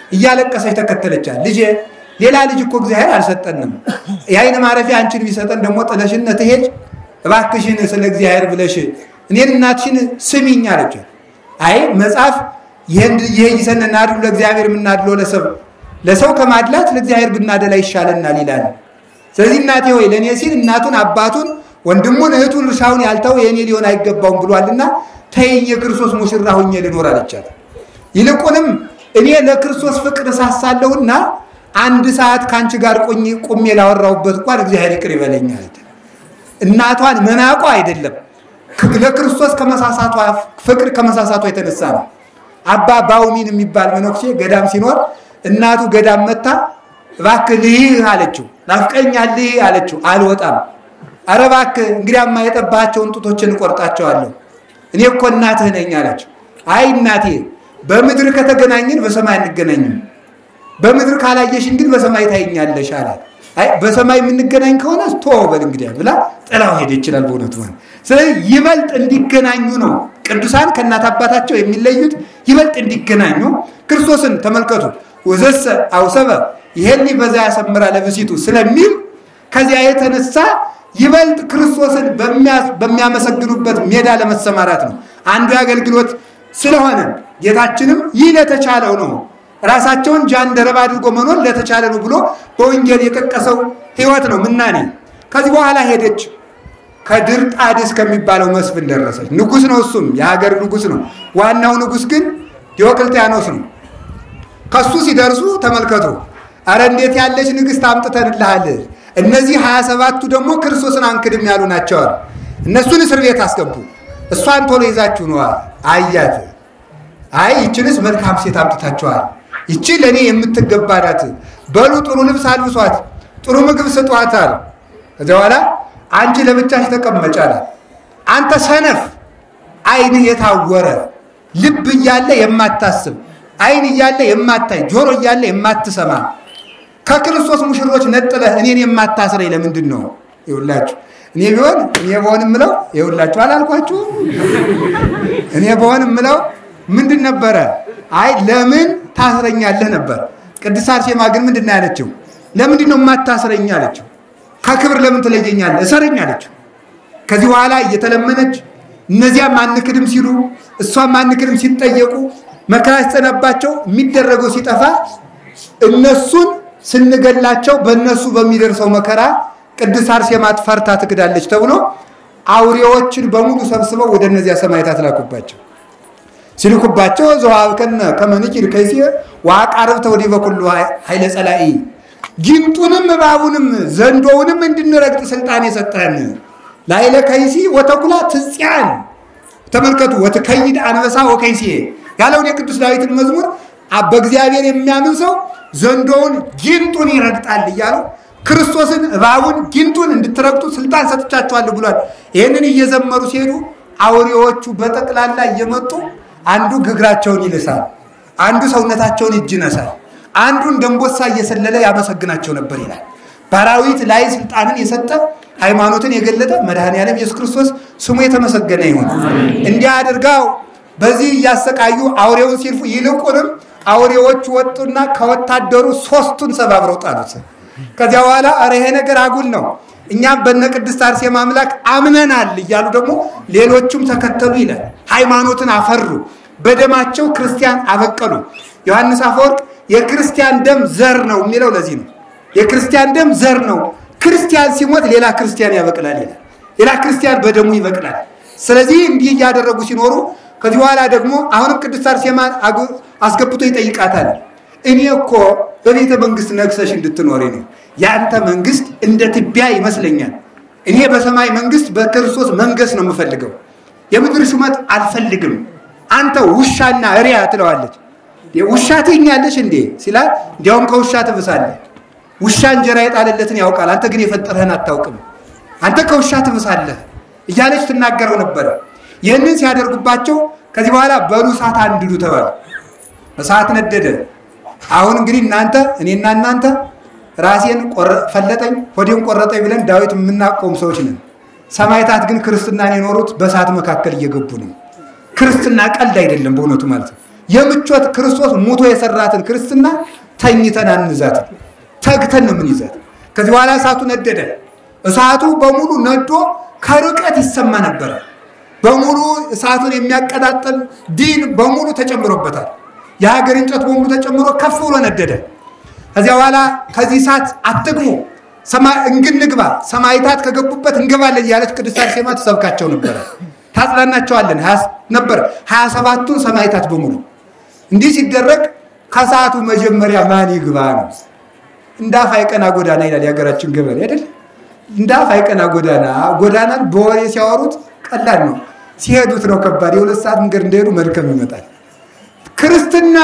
እያለቀሰች ተከተለቻት። ልጄ ሌላ ልጅ እኮ እግዚአብሔር አልሰጠንም፣ የዓይን ማረፊያ አንቺን ቢሰጠን ደግሞ ጥለሽን ትሄድ እባክሽን ስለ እግዚአብሔር ብለሽ እኔን እናትሽን ስሚኝ አለቻት። አይ መጽሐፍ ይሄ ይሰነና አድሉ ለእግዚአብሔር የምናድለው ለሰው ለሰው ከማድላት ለእግዚአብሔር ብናደላ ይሻለናል ይላል። ስለዚህ እናቴ ሆይ ለኔ ሲል እናቱን አባቱን ወንድሙን እህቱን እርሻውን ያልተው የኔ ሊሆን አይገባውም ብሏልና ተይኝ የክርስቶስ ሙሽራ ሆኜ ልኖር አለቻት። ይልቁንም እኔ ለክርስቶስ ፍቅር ሳሳለሁና አንድ ሰዓት ካንቺ ጋር ቆኝ ቆሜ ላወራውበት እንኳን እግዚአብሔር ይቅር ይበለኝ አለች። እናቷን መናቋ አይደለም ለክርስቶስ ከመሳሳቷ ፍቅር ከመሳሳቷ የተነሳ ነው። አባ ባውሚን የሚባል መነኩሴ ገዳም ሲኖር እናቱ ገዳም መጣ እባክህ ልሂድ አለችው። ናፍቀኛልህ አለችው። አልወጣም። ኧረ እባክህ እንግዲያማ የጠባቸውን ጡቶችን ቆርጣቸዋለሁ እኔ እኮ እናትህ ነኝ አለችው። አይ እናቴ በምድር ከተገናኘን በሰማይ እንገናኝም፣ በምድር ካላየሽን ግን በሰማይ ታይኛለሽ አላት። አይ በሰማይ የምንገናኝ ከሆነ ተወበል እንግዲያ ብላ ጥላው ሄደ ይችላል በእውነቱ ማለት። ስለዚህ ይበልጥ እንዲገናኙ ነው ቅዱሳን ከእናት አባታቸው የሚለዩት፣ ይበልጥ እንዲገናኙ ክርስቶስን ተመልከቱ። ወዘሰ አውሰበ ይሄኒ በዛ ያሰምራ ለብሲቱ ስለሚል ከዚያ የተነሳ ይበልጥ ክርስቶስን በሚያመሰግኑበት ሜዳ ለመሰማራት ነው አንዱ አገልግሎት ስለሆነ ጌታችንም ይህ ለተቻለው ነው ራሳቸውን ጃንደረባ አድርጎ መኖር ለተቻለ ነው ብሎ በወንጌል የጠቀሰው ሕይወት ነው ምናኔ። ከዚህ በኋላ ሄደች ከድርጣድስ ከሚባለው መስፍን ደረሰች። ንጉስ ነው እሱም የሀገር ንጉስ ነው። ዋናው ንጉስ ግን ዲዮቅልጥያኖስ ነው። ከሱ ሲደርሱ ተመልከቱ አረ እንዴት ያለች ንግስት አምጥተንልሃል፣ እነዚህ ሃያ ሰባቱ ደግሞ ክርስቶስን አንክድም ያሉ ናቸው። እነሱን እስር ቤት አስገቡ፣ እሷን ቶሎ ይዛችሁ ነው አያት። አይ ይችንስ መልካም ሴት አምጥታችኋል፣ ይቺ ለኔ የምትገባ ናት፣ በሉ ጥሩ ልብስ አልብሷት፣ ጥሩ ምግብ ስጧት አለ። ከዚያ በኋላ አንቺ ለብቻሽ ተቀመጭ አለ። አንተ ሰነፍ አይንህ የታወረ ልብ እያለ የማታስብ አይን እያለ የማታይ ጆሮ እያለ የማትሰማ ከክርስቶስ ሙሽሮች ነጥለህ እኔን የማታስረኝ ለምንድን ነው? ይውላችሁ እኔ ቢሆን እኔ በሆን ምለው ይውላችሁ አላልኳችሁ? እኔ በሆን ምለው ምንድን ነበረ? አይ ለምን ታስረኛለህ ነበር። ቅድስት አርሴማ ግን ምንድን ያለችው? ለምንድን ነው የማታስረኝ አለችው። ከክብር ለምን ትለየኛለህ? እሰረኝ አለችው። ከዚህ በኋላ እየተለመነች እነዚያ ማንክድም ሲሉ እሷም ማንክድም ሲጠየቁ መከራ ሲጸናባቸው የሚደረገው ሲጠፋ እነሱን ስንገላቸው በእነሱ በሚደርሰው መከራ ቅድስት አርሴማ ፈርታ ትክዳለች ተብሎ አውሬዎችን በሙሉ ሰብስበው ወደ እነዚያ ሰማዕታት ላኩባቸው። ሲልኩባቸው ዘዋብከነ ከመንኪር ከይሲ ዋቃርብ ተወዲ በኩሉ ኃይለ ጸላኢ ጊንጡንም እባቡንም ዘንዶውንም እንድንረግጥ ስልጣን የሰጠን ላይለ ከይሲ ወተኩላ ትጽያን ተመልከቱ ወተከይድ አንበሳ ወከይሲ ያለውን የቅዱስ ዳዊትን መዝሙር በእግዚአብሔር የሚያምን ሰው ዘንዶውን ጊንጡን ይረግጣል እያለው ክርስቶስን እባቡን ጊንጡን እንድትረግጡ ስልጣን ሰጥቻችኋለሁ ብሏል። ይሄንን እየዘመሩ ሲሄዱ አውሬዎቹ በጠቅላላ እየመጡ አንዱ ግግራቸውን ይልሳል፣ አንዱ ሰውነታቸውን እጅ ይነሳል፣ አንዱን ደንቦሳ እየሰለለ ያመሰግናቸው ነበር ይላል። ባራዊት ላይ ስልጣንን የሰጠ ሃይማኖትን የገለጠ መድኃኔዓለም ኢየሱስ ክርስቶስ ስሙ የተመሰገነ ይሁን። እንዲህ አድርጋው በዚህ ያሰቃዩ አውሬውን ሲልፉ ይልቁንም አውሬዎቹ ወጡና ከወታደሩ ሶስቱን ሰባብረው ጣሉት። ከዚያ በኋላ አረ ይሄ ነገር አጉል ነው እኛም በነ ቅድስት አርሴማ አምላክ አምነናል እያሉ ደግሞ ሌሎቹም ተከተሉ ይላል። ሃይማኖትን አፈሩ፣ በደማቸው ክርስቲያን አበቀሉ። ዮሐንስ አፈወርቅ የክርስቲያን ደም ዘር ነው የሚለው ለዚህ ነው። የክርስቲያን ደም ዘር ነው፣ ክርስቲያን ሲሞት ሌላ ክርስቲያን ያበቅላል ይላል። ሌላ ክርስቲያን በደሙ ይበቅላል። ስለዚህ እንዲህ ያደረጉ ሲኖሩ ከዚህ በኋላ ደግሞ አሁንም ቅድስት አርሴማን አስገብቶ ይጠይቃታል። እኔ እኮ በቤተ መንግስት ነግሰሽ እንድትኖሪ ነው፣ ያንተ መንግስት እንደ ትቢያ ይመስለኛል። እኔ በሰማይ መንግስት በክርስቶስ መንገስ ነው የምፈልገው፣ የምድር ሹመት አልፈልግም። አንተ ውሻና እሪያ ትለዋለች። ውሻ ትኛለሽ እንዴ ሲላል እንዲያውም ከውሻ ትብሳለህ። ውሻ እንጀራ የጣለለትን ያውቃል፣ አንተ ግን የፈጠረህን አታውቅም። አንተ ከውሻ ትብሳለህ እያለች ትናገረው ነበር። ይህንን ሲያደርጉባቸው ከዚህ በኋላ በሉ እሳት አንድዱ ተባለ። እሳት ነደደ። አሁን እንግዲህ እናንተ እኔና እናንተ ራሴን ፈለጠኝ ሆዴን ቆረጠኝ ብለን ዳዊት የምናቆም ሰዎች ነን። ሰማዕታት ግን ክርስትናን የኖሩት በእሳት መካከል እየገቡ ነው። ክርስትና ቀልድ አይደለም በእውነቱ ማለት ነው። የምቾት ክርስቶስ ሙቶ የሰራትን ክርስትና ተኝተን አንዛት ተግተን ነው ምን ይዛት ከዚህ በኋላ እሳቱ ነደደ እሳቱ በሙሉ ነዶ ከርቀት ይሰማ ነበር በሙሉ እሳቱን የሚያቀጣጥል ዲን በሙሉ ተጨምሮበታል የሀገር እንጨት በሙሉ ተጨምሮ ከፍ ብሎ ነደደ ከዚህ በኋላ ከዚህ እሳት አትግሙ ሰማይ እንግንግባ ሰማይታት ከገቡበት እንገባለን ያለች ቅድስት አርሴማ ተሰብካቸው ነበር ታጽናናቸዋለን ነበር ሃያ ሰባቱን ሰማይታት በሙሉ እንዲህ ሲደረግ ከሰዓቱ መጀመሪያ ማን ይግባ ነው እንዳፍ አይቀና ጎዳና ይላል ያገራችን ገበሬ አይደል እንዳፍ አይቀና ጎዳና ጎዳናን በወሬ ሲያወሩት ቀላል ነው ሲሄዱት ነው ከባድ የሁለት ሰዓት መንገድ እንደሄዱ መልከም ይመጣል ክርስትና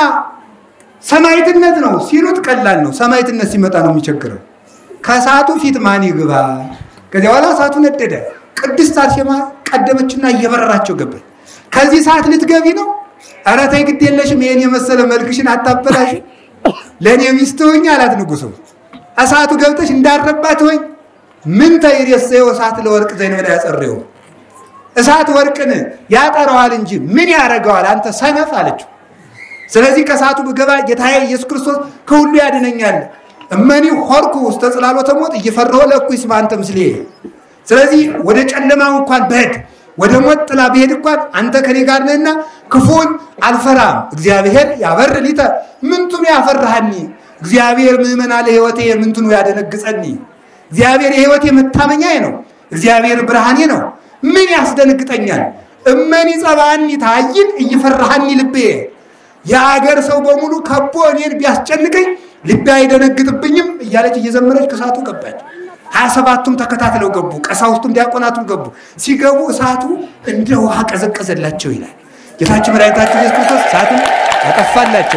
ሰማይትነት ነው ሲሉት ቀላል ነው ሰማይትነት ሲመጣ ነው የሚቸግረው ከሰዓቱ ፊት ማን ይግባ ከዚያ በኋላ ሰዓቱ ነደደ ቅድስት አርሴማ ቀደመችና እየበረራቸው ገባች ከዚህ ሰዓት ልትገቢ ነው ኧረ ተይ ግድ የለሽም ይሄን የመሰለ መልክሽን አታበላሽ ለኔ ሚስት ሆኝ አላት ንጉሱ እሳቱ ገብተሽ እንዳረባት ሆይ ምን ተይረሰው እሳት ለወርቅ ዘይነዳ ያጸረው እሳት ወርቅን ያጠራዋል እንጂ ምን ያረጋዋል አንተ ሰነፍ አለችው ስለዚህ ከሰዓቱ በገባ ጌታዬ ኢየሱስ ክርስቶስ ከሁሉ ያድነኛል እመኒ ሆርኩ ውስጥ ተጽላሎተ ሞት እየፈረው ለኩይስ ባንተ ምስሌ ስለዚህ ወደ ጨለማው እንኳን በሄድ ወደ ሞት ጥላ በሄድ እንኳን አንተ ከኔ ጋር ነህና ክፉን አልፈራም እግዚአብሔር ያበር ሊተ ምንቱን ያፈራሃኒ እግዚአብሔር ምእመና ለህይወቴ ምንቱን ያደነግጸኒ እግዚአብሔር የህይወቴ መታመኛዬ ነው እግዚአብሔር ብርሃኔ ነው ምን ያስደነግጠኛል እመኒ ጸባኒ ታይን እየፈራሃኒ ልቤ የአገር ሰው በሙሉ ከቦ እኔን ቢያስጨንቀኝ ልቤ አይደነግጥብኝም እያለች እየዘመረች ከሳቱ ገባች ሃያ ሰባቱም ተከታትለው ገቡ ቀሳውስቱም ዲያቆናቱም ገቡ ሲገቡ እሳቱ እንደ ውሃ ቀዘቀዘላቸው ይላል ጌታችን መድኃኒታችን ኢየሱስ ክርስቶስ እሳቱን ያጠፋላቸው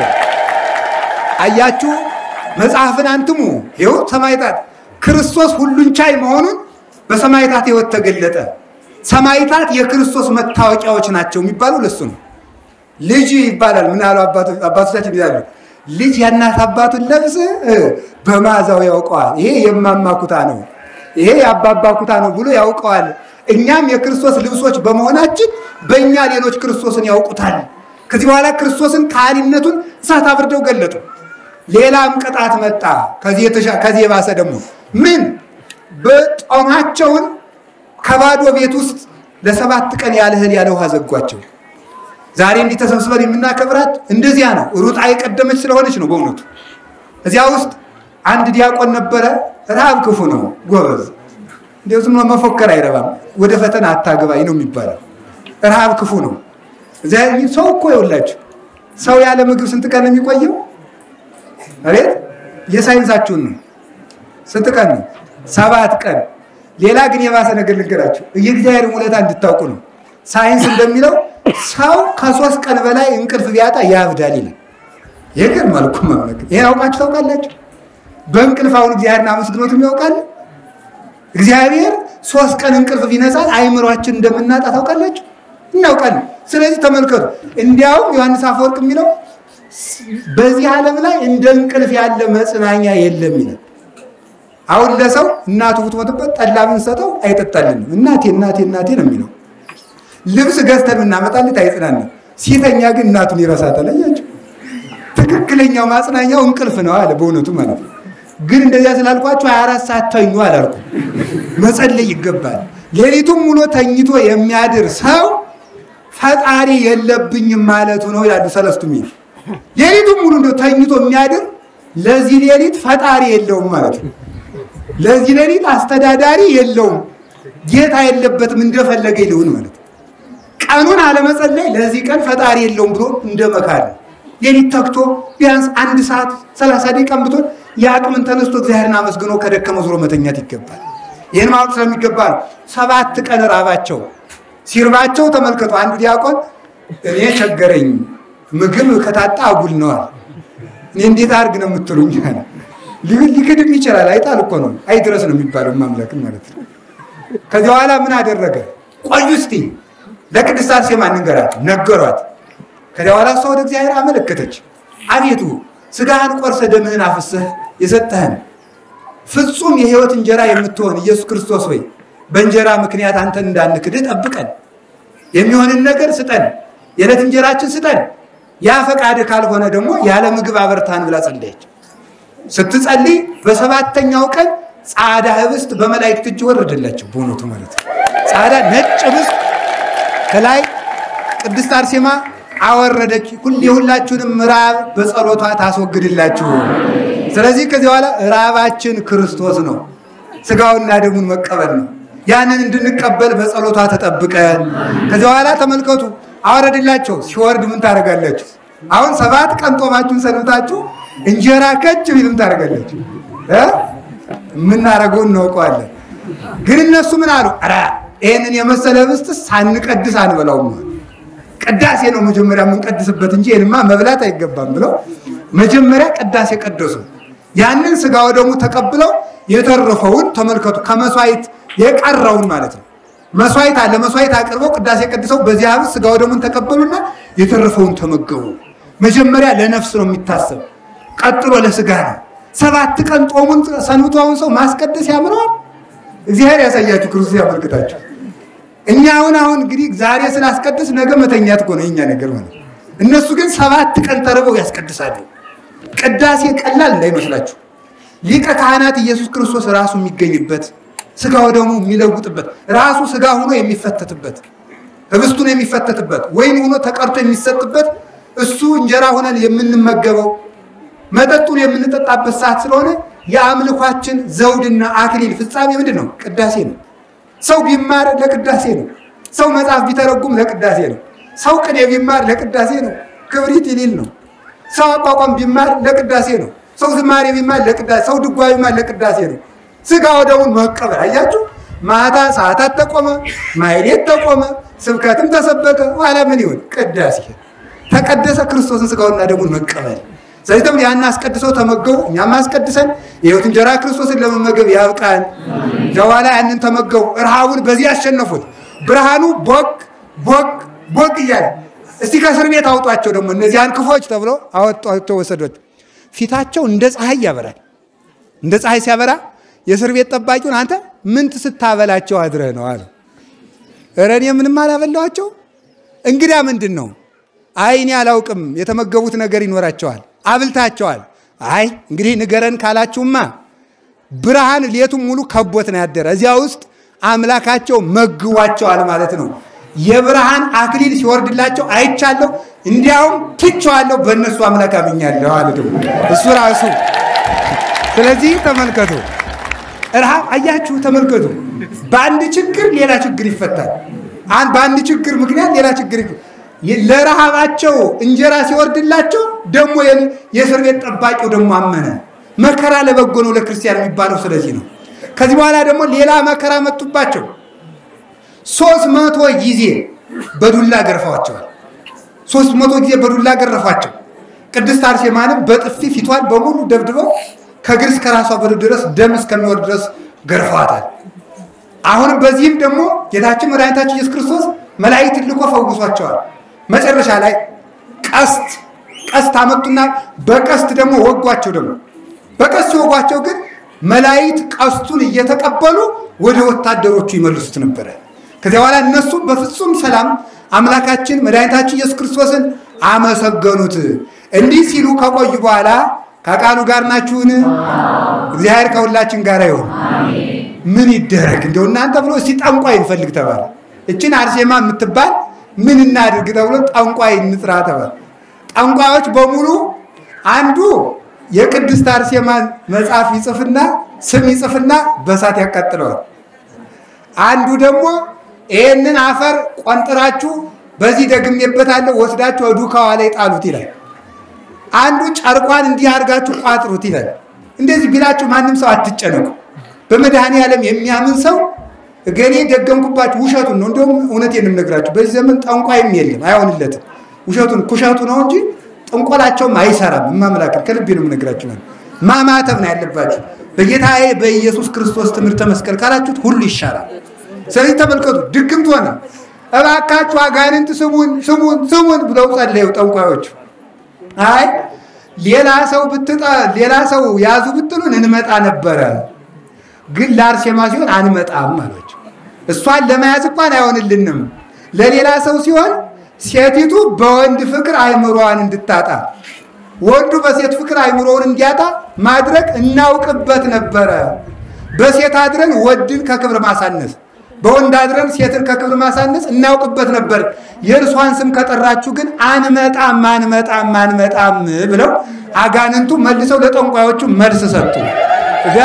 አያችሁ መጽሐፍን አንትሙ ይኸው ሰማይታት ክርስቶስ ሁሉን ቻይ መሆኑን በሰማይታት ህይወት ተገለጠ ሰማይታት የክርስቶስ መታወቂያዎች ናቸው የሚባለው ለሱ ነው ልጅ ይባላል ምን አሉ አባቶቻችን ይላሉ ልጅ ያናት አባቱን ለብስ በማዛው ያውቀዋል ይሄ የማማኩታ ነው ይሄ ያባባኩታ ነው ብሎ ያውቀዋል እኛም የክርስቶስ ልብሶች በመሆናችን በእኛ ሌሎች ክርስቶስን ያውቁታል ከዚህ በኋላ ክርስቶስን ካህንነቱን እሳት አብርደው ገለጡ ሌላም ቅጣት መጣ ከዚህ የተሻ ከዚህ የባሰ ደግሞ ምን በጦማቸውን ከባዶ ቤት ውስጥ ለሰባት ቀን ያለ እህል ያለ ውሃ ዘጓቸው ዛሬ እንዲህ ተሰብስበን የምናከብራት እንደዚያ ነው ሩጣ የቀደመች ስለሆነች ነው በእውነቱ እዚያ ውስጥ አንድ ዲያቆን ነበረ ረሃብ ክፉ ነው ጎበዝ እንደው ዝም ብሎ መፎከር አይረባም ወደ ፈተና አታግባይ ነው የሚባለው ረሃብ ክፉ ነው ዛሬ ሰው እኮ ይውላችሁ ሰው ያለ ምግብ ስንት ቀን ነው የሚቆየው አሬት የሳይንሳችሁን ነው ስንት ቀን ነው ሰባት ቀን ሌላ ግን የባሰ ነገር ልንገራችሁ የእግዚአብሔር ውለታ እንድታውቁ ነው ሳይንስ እንደሚለው ሰው ከሶስት ቀን በላይ እንቅልፍ ቢያጣ ያብዳል ይላል የገር መልኩ ማመለክ ይሄ አውቃችሁ ታውቃላችሁ በእንቅልፍ አሁን እግዚአብሔርን አመስግኖትም ያውቃል እግዚአብሔር ሶስት ቀን እንቅልፍ ቢነሳት አይምሮአችን እንደምናጣ ታውቃላችሁ እናውቃለን ስለዚህ ተመልከቱ እንዲያውም ዮሐንስ አፈወርቅ የሚለው በዚህ ዓለም ላይ እንደ እንቅልፍ ያለ መጽናኛ የለም ይላል አሁን ለሰው እናቱ ብትሞትበት ጠላ ብንሰጠው አይጠጣልንም እናቴ እናቴ እናቴ ነው የሚለው ልብስ ገዝተን እናመጣለት አይጽናንም ሲተኛ ግን እናቱን ይረሳታል አያችሁ ትክክለኛው ማጽናኛው እንቅልፍ ነው አለ በእውነቱ ማለት ግን እንደዚያ ስላልኳችሁ ሃያ አራት ሰዓት ተኙ አላልኩም መጸለይ ይገባል ሌሊቱም ሙሉ ተኝቶ የሚያድር ሰው ፈጣሪ የለብኝም ማለቱ ነው ይላሉ ሰለስቱ ሚል ሌሊቱም ሙሉ እንደው ተኝቶ የሚያድር ለዚህ ሌሊት ፈጣሪ የለውም ማለት ነው ለዚህ ሌሊት አስተዳዳሪ የለውም ጌታ የለበትም እንደፈለገ ይሉን ማለት ቀኑን አለ መጸለይ ለዚህ ቀን ፈጣሪ የለውም ብሎ እንደመካር ሌሊት ተክቶ ቢያንስ አንድ ሰዓት ሰላሳ ደቂቃ ብትሆን ያቅምን ተነስቶ እግዚአብሔርን አመስግኖ ከደከመ ዙሮ መተኛት ይገባል ይሄን ማወቅ ስለሚገባ ሰባት ቀን ራባቸው ሲርባቸው ተመልከቱ አንዱ ዲያቆን እኔ ቸገረኝ ምግብ ከታጣ አጉል ነው እኔ እንዴት አርግ ነው የምትሉኝ አለ ሊክድም ይችላል አይጣል እኮ ነው አይድረስ ነው የሚባለው ማምለክ ማለት ነው ከዚህ በኋላ ምን አደረገ ቆዩ እስቲ ለቅድስት አርሴማ ንገራት ነገሯት ከዚያ በኋላ ሰው ወደ እግዚአብሔር አመለከተች አቤቱ ስጋህን ቆርሰ ደምህን አፍስህ የሰጠህን ፍጹም የህይወት እንጀራ የምትሆን ኢየሱስ ክርስቶስ ሆይ በእንጀራ ምክንያት አንተን እንዳንክድህ ጠብቀን የሚሆንን ነገር ስጠን የዕለት እንጀራችን ስጠን ያ ፈቃድ ካልሆነ ደግሞ ያለ ምግብ አበርታን ብላ ጸለየች። ስትጸልይ በሰባተኛው ቀን ጻዳ ህብስት በመላእክት እጅ ወረደላቸው። ቦኖቱ ማለት ጻዳ ነጭ ህብስት ከላይ ቅድስት አርሴማ አወረደች። ሁሉ የሁላችሁንም ራብ በጸሎቷ ታስወግድላችሁ። ስለዚህ ከዚህ በኋላ ራባችን ክርስቶስ ነው፣ ስጋውና ደሙን መቀበል ነው። ያንን እንድንቀበል በጸሎቷ ተጠብቀን ከዚህ በኋላ ተመልከቱ አወረደላቸው። ሲወርድ ምን ታረጋላችሁ? አሁን ሰባት ቀን ጦማችሁን ሰንብታችሁ እንጀራ ከጭ ቢልም ታረጋላችሁ እ ምን እናረገው እንወቀዋለን። ግን እነሱ ምን አሉ? አራ ይሄንን የመሰለ ህብስት ሳንቀድስ አንበላውም። ቅዳሴ ነው መጀመሪያ የምንቀድስበት እንጂ ይሄንማ መብላት አይገባም ብለው መጀመሪያ ቅዳሴ ቀደሱ። ያንን ስጋው ደግሞ ተቀብለው የተረፈውን ተመልከቱ ከመስዋዕት የቀረውን ማለት ነው። መስዋዕት አለ መስዋዕት አቅርበው ቅዳሴ ቀድሰው በዚያ ህብስት ስጋው ደግሞ ተቀበሉና የተረፈውን ተመገቡ። መጀመሪያ ለነፍስ ነው የሚታሰብ፣ ቀጥሎ ለስጋ ነው። ሰባት ቀን ጦሙን ሰንብቶውን ሰው ማስቀደስ ያምረዋል። እግዚአብሔር ያሳያችሁ፣ ክርስቶስ ያበርክታችሁ። እኛ አሁን አሁን እንግዲህ ዛሬ ስላስቀድስ ነገ መተኛት እኮ ነው የኛ ነገር ማለት። እነሱ ግን ሰባት ቀን ተርበው ያስቀድሳሉ። ቅዳሴ ቀላል እንዳይመስላችሁ። ሊቀ ካህናት ኢየሱስ ክርስቶስ ራሱ የሚገኝበት ስጋው ደግሞ የሚለውጥበት ራሱ ስጋ ሆኖ የሚፈተትበት ህብስቱን የሚፈተትበት ወይን ሆኖ ተቀርቶ የሚሰጥበት እሱ እንጀራ ሆነን የምንመገበው መጠጡን የምንጠጣበት ሰዓት ስለሆነ የአምልኳችን ዘውድና አክሊል ፍጻሜ ምንድነው? ቅዳሴ ነው። ሰው ቢማር ለቅዳሴ ነው። ሰው መጽሐፍ ቢተረጉም ለቅዳሴ ነው። ሰው ቅኔ ቢማር ለቅዳሴ ነው። ክብሪት ይሊል ነው። ሰው አቋቋም ቢማር ለቅዳሴ ነው። ሰው ዝማሬ ቢማር ለቅዳሴ፣ ሰው ድጓ ቢማር ለቅዳሴ ነው። ስጋው ደሙን መቀበል አያችሁ። ማታ ሰዓታት ተቆመ፣ ማይሌት ተቆመ፣ ስብከትም ተሰበከ። ኋላ ምን ይሁን? ቅዳሴ ተቀደሰ። ክርስቶስን ስጋውና ደሙን መቀበል። ስለዚህ ደግሞ ያን አስቀድሰው ተመገቡ። እኛም አስቀድሰን የሕይወት እንጀራ ክርስቶስን ለመመገብ ያብቃን። ጀዋላ ያንን ተመገቡ። ረሃቡን በዚህ ያሸነፉት። ብርሃኑ ቦቅ ቦቅ ቦቅ እያለ እስቲ ከእስር ቤት አውጧቸው ደግሞ እነዚያን ክፎች ተብሎ አወጧቸው፣ ወሰዷቸው። ፊታቸው እንደ ፀሐይ ያበራል። እንደ ፀሐይ ሲያበራ የእስር ቤት ጠባቂውን አንተ ምን ስታበላቸው አድረህ ነው አለ። ኧረ እኔ ምንም አላበላኋቸው። እንግዲያ ምንድን ነው? አይ እኔ አላውቅም። የተመገቡት ነገር ይኖራቸዋል፣ አብልታቸዋል። አይ እንግዲህ ንገረን ካላችሁማ ብርሃን ሌቱን ሙሉ ከቦት ነው ያደረ። እዚያ ውስጥ አምላካቸው መግቧቸዋል ማለት ነው። የብርሃን አክሊል ሲወርድላቸው አይቻለሁ፣ እንዲያውም ትቼዋለሁ፣ በእነሱ አምላክ አምኛለሁ አለ ደግሞ እሱ ራሱ። ስለዚህ ተመልከቱ፣ ረሃብ አያችሁ፣ ተመልከቱ። በአንድ ችግር ሌላ ችግር ይፈታል። አንድ በአንድ ችግር ምክንያት ሌላ ችግር ለረሃባቸው እንጀራ ሲወርድላቸው ደግሞ የእስር ቤት ጠባቂው ደግሞ አመነ። መከራ ለበጎ ነው ለክርስቲያን የሚባለው ስለዚህ ነው። ከዚህ በኋላ ደግሞ ሌላ መከራ መጡባቸው። ሶስት መቶ ጊዜ በዱላ ገርፈዋቸዋል። ሶስት መቶ ጊዜ በዱላ ገረፏቸው። ቅድስት አርሴማንም በጥፊ ፊቷን በሙሉ ደብድበው ከእግር እስከ ራሷ በደም ድረስ ደም እስከሚወርድ ድረስ ገርፈዋታል። አሁንም በዚህም ደግሞ ጌታችን መድኃኒታችን ኢየሱስ ክርስቶስ መላእክት ልኮ ፈውሷቸዋል። መጨረሻ ላይ ቀስት ቀስት አመጡና በቀስት ደግሞ ወጓቸው። ደግሞ በቀስት ወጓቸው ግን መላእክት ቀስቱን እየተቀበሉ ወደ ወታደሮቹ ይመልሱት ነበር። ከዚያ በኋላ እነሱ በፍጹም ሰላም አምላካችን መድኃኒታችን ኢየሱስ ክርስቶስን አመሰገኑት። እንዲህ ሲሉ ከቆዩ በኋላ ከቃሉ ጋር ናችሁን? እግዚአብሔር ከሁላችን ጋር ይሁን። ምን ይደረግ እንደው እናንተ ብሎ እስቲ ጠንቋይ እንፈልግ ተባለ። እቺን አርሴማ የምትባል ምን እናድርግ ተብሎ ጠንቋይ እንጥራ ተባለ። ጠንቋዮች በሙሉ አንዱ የቅድስት አርሴማ መጽሐፍ ይጽፍና ስም ይጽፍና በእሳት ያቃጥለዋል። አንዱ ደግሞ ይሄንን አፈር ቆንጥራችሁ በዚህ ደግሜበታለሁ ወስዳችሁ ዱካዋ ላይ ጣሉት ይላል። አንዱ ጨርቋን እንዲህ አድርጋችሁ ቋጥሩት ይላል። እንደዚህ ቢላችሁ ማንም ሰው አትጨነቁ። በመድኃኔዓለም የሚያምን ሰው እገሌ ደገምኩባችሁ ውሸቱን ነው። እንደውም እውነቴን ነው የምነግራችሁ፣ በዚህ ዘመን ጠንቋይም የለም፣ አይሆንለትም። ውሸቱን ኩሸቱ ነው እንጂ ጥንቆላቸውም አይሰራም። እማምላክን ከልቤ ነው የምነግራችሁ። ማማተብ ነው ያለባችሁ። በጌታዬ በኢየሱስ ክርስቶስ ትምህርተ መስቀል ካላችሁት ሁሉ ይሻላል። ስለዚህ ተመልከቱ፣ ድግምት ሆነ። እባካችሁ አጋንንት ስሙን ስሙን ስሙን ብለው ጸለዩ ጠንቋዮቹ። አይ ሌላ ሰው ብትጣ ሌላ ሰው ያዙ ብትሉን እንመጣ ነበረ፣ ግን ለአርሴማ ሲሆን አንመጣም አላችሁ። እሷን ለመያዝ እንኳን አይሆንልንም። ለሌላ ሰው ሲሆን ሴቲቱ በወንድ ፍቅር አይምሮዋን እንድታጣ ወንዱ በሴት ፍቅር አይምሮውን እንዲያጣ ማድረግ እናውቅበት ነበረ። በሴት አድረን ወንድን ከክብር ማሳነስ በወንድ አድረን ሴትን ከክብር ማሳነስ እናውቅበት ነበር። የእርሷን ስም ከጠራችሁ ግን አንመጣም አንመጣም አንመጣም ብለው አጋንንቱ መልሰው ለጠንቋዮቹ መልስ ሰጡ። እዛ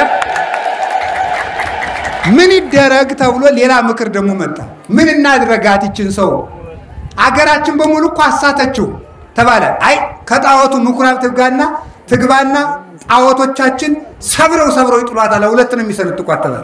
ምን ይደረግ ተብሎ ሌላ ምክር ደግሞ መጣ። ምን እናድርጋት ይችን ሰው አገራችን በሙሉ እኮ አሳተችው ተባለ። አይ ከጣዖቱ ምኩራብ ትግባና ትግባና ጣዖቶቻችን ሰብረው ሰብረው ይጥሏታል። ሁለት ነው የሚሰነጥቋት ተባለ።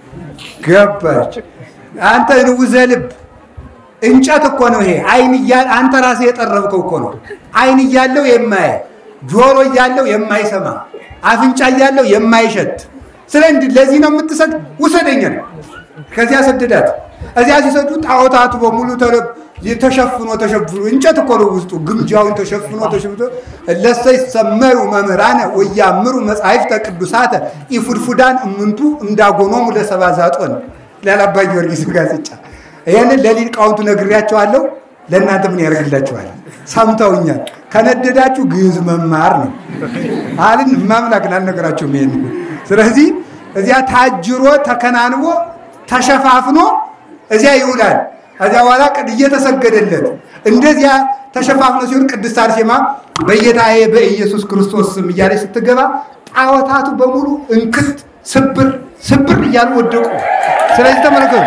ገባች። አንተ ንውዘ ልብ እንጨት እኮ ነው ይሄ። አይን ይያል አንተ ራስህ የጠረብከው እኮ ነው። አይን ይያለው የማይ ጆሮ ይያለው የማይሰማ አፍንጫ ይያለው የማይሸት ስለዚህ ለዚህ ነው የምትሰድ ውሰደኛ ከዚያ ሰደዳት። እዚያ ሲሰዱ ጣዖታቱ በሙሉ ተሸፍኖ ተሸፍኖ እንጨት እኮ ነው ውስጡ ግምጃውን ተሸፍኖ ተሸፍኖ ለሰይ ሰመሩ መምህራነ ወያምሩ መጻሕፍተ ቅዱሳተ ኢፉድፉዳን እምንቱ እንዳጎኖሙ ለሰባዛጦን ለላባ ጊዮርጊስ ጋዜጣ ይሄን ለሊል ቃውንቱ ነግሬያቸዋለሁ። ለእናንተ ምን ያደርግላችኋል? ሰምተውኛል። ከነደዳችሁ ግዕዝ መማር ነው አልን ማምላክ ላልነገራችሁ ምን። ስለዚህ እዚያ ታጅሮ ተከናንቦ ተሸፋፍኖ እዚያ ይውላል። እዚያ በኋላ ቅድዬ ተሰገደለት። እንደዚያ ተሸፋፍኖ ሲሆን ቅድስት አርሴማ በጌታዬ በኢየሱስ ክርስቶስ ስም እያለች ስትገባ ጣዖታቱ በሙሉ እንክት ስብር ስብር እያሉ ወደቁ። ስለዚህ ተመልከቱ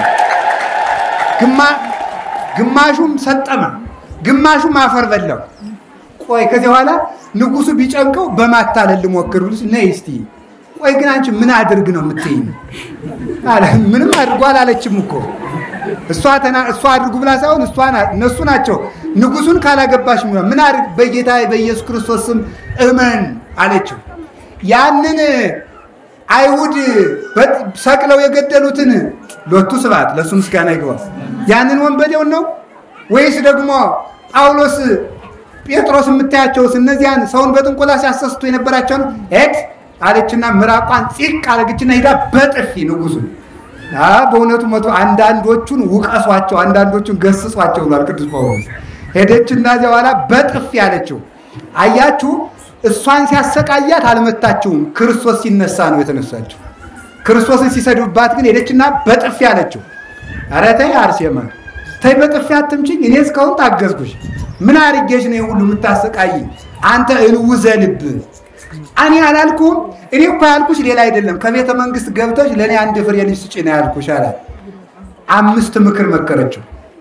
ግማ ግማሹም ሰጠመ ግማሹም አፈር በላው። ቆይ ከዚህ በኋላ ንጉሱ ቢጨንቀው በማታለል ሞክር ብሉስ ነይ እስቲ ቆይ ግን አንቺ ምን አድርግ ነው የምትይኝ አለ። ምንም አድርጓ አላለችም እኮ እሷ ተና እሷ አድርጉ ብላ ሳይሆን እሷና እነሱ ናቸው ንጉሱን ካላገባሽ ምን አድርግ በጌታዬ በኢየሱስ ክርስቶስ ስም እመን አለችው። ያንን አይሁድ ሰቅለው የገደሉትን ሎቱ ስብሐት ለሱ ምስጋና ይግባው ያንን ወንበዴው ነው ወይስ ደግሞ ጳውሎስ ጴጥሮስ የምታያቸውስ እነዚያን ሰውን በጥንቆላ ሲያሰስቱ የነበራቸው ነው? እት አለችና ምራቋን ፂቅ አለግችና ሄዳ በጥፊ ንጉሱ አ በእውነቱ መቶ አንዳንዶቹን ውቀሷቸው አንዳንዶቹን ገስጿቸው ብሏል ቅዱስ ጳውሎስ። ሄደችና እዚያ በኋላ በጥፊ አለችው። አያችሁ እሷን ሲያሰቃያት አልመታችውም። ክርስቶስ ሲነሳ ነው የተነሳችው። ክርስቶስን ሲሰዱባት ግን ሄደችና በጥፊ አለችው። ኧረ ተይ አርሴማ ተይ በጥፊ አትምጪኝ፣ እኔ እስካሁን ታገዝኩሽ። ምን አርጌሽ ነው ሁሉ የምታሰቃይ? አንተ እንውዘ ልብ እኔ አላልኩም። እኔ እኮ ያልኩሽ ሌላ አይደለም። ከቤተ መንግስት ገብተሽ ለኔ አንድ ፍሬ ልጅ ስጪ ነው ያልኩሽ አለ። አምስት ምክር መከረችው።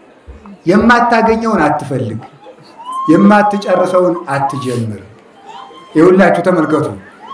የማታገኘውን አትፈልግ፣ የማትጨርሰውን አትጀምር። ይሁላችሁ ተመልከቱ።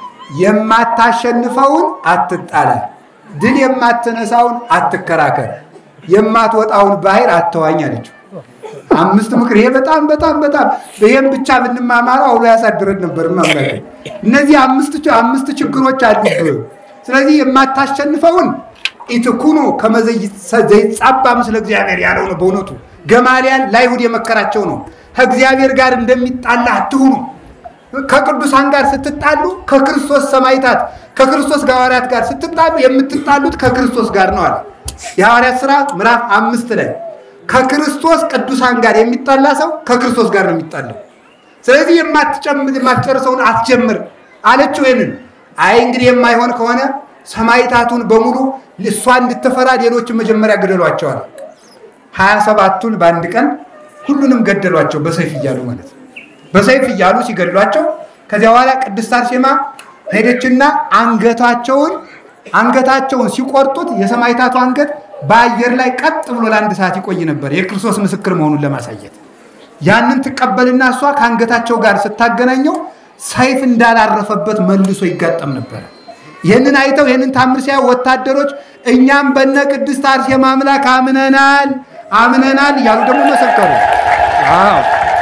የማታሸንፈውን አትጣላ፣ ድል የማትነሳውን አትከራከር፣ የማትወጣውን ባህር አትዋኝ አለችው። አምስት ምክር። ይሄ በጣም በጣም በጣም ይሄን ብቻ ብንማማረው አውሎ ያሳድረን ነበር ማለት። እነዚህ አምስት አምስት ችግሮች አሉብህ። ስለዚህ የማታሸንፈውን ኢትኩኑ ከመዘይት ዘይጻባ ምስለ እግዚአብሔር ያለው ነው። በእውነቱ ገማልያል ለአይሁድ የመከራቸው ነው። ከእግዚአብሔር ጋር እንደሚጣላ አትሁኑ። ከቅዱሳን ጋር ስትጣሉ ከክርስቶስ ሰማዕታት ከክርስቶስ ሐዋርያት ጋር ስትጣሉ የምትጣሉት ከክርስቶስ ጋር ነው አለ የሐዋርያት ሥራ ምዕራፍ አምስት ላይ። ከክርስቶስ ቅዱሳን ጋር የሚጣላ ሰው ከክርስቶስ ጋር ነው የሚጣለው። ስለዚህ የማትጨምር የማትጨርሰውን አትጀምር አለችው። ይሄንን አይ እንግዲህ የማይሆን ከሆነ ሰማዕታቱን በሙሉ እሷ እንድትፈራ ሌሎችን መጀመሪያ ገደሏቸው አለ። ሃያ ሰባቱን በአንድ ቀን ሁሉንም ገደሏቸው በሰይፍ እያሉ ማለት ነው። በሰይፍ እያሉ ሲገድሏቸው ከዚያ በኋላ ቅድስት አርሴማ ሄደችና አንገታቸውን አንገታቸውን ሲቆርጡት የሰማዕታቱ አንገት በአየር ላይ ቀጥ ብሎ ለአንድ ሰዓት ይቆይ ነበር የክርስቶስ ምስክር መሆኑን ለማሳየት። ያንን ተቀበልና እሷ ከአንገታቸው ጋር ስታገናኘው ሰይፍ እንዳላረፈበት መልሶ ይጋጠም ነበር። ይሄንን አይተው ይሄንን ታምር ሲያዩ ወታደሮች እኛም በነ ቅድስት አርሴማ አምላክ አምነናል አምነናል ያሉ ደግሞ መሰከሩ። አዎ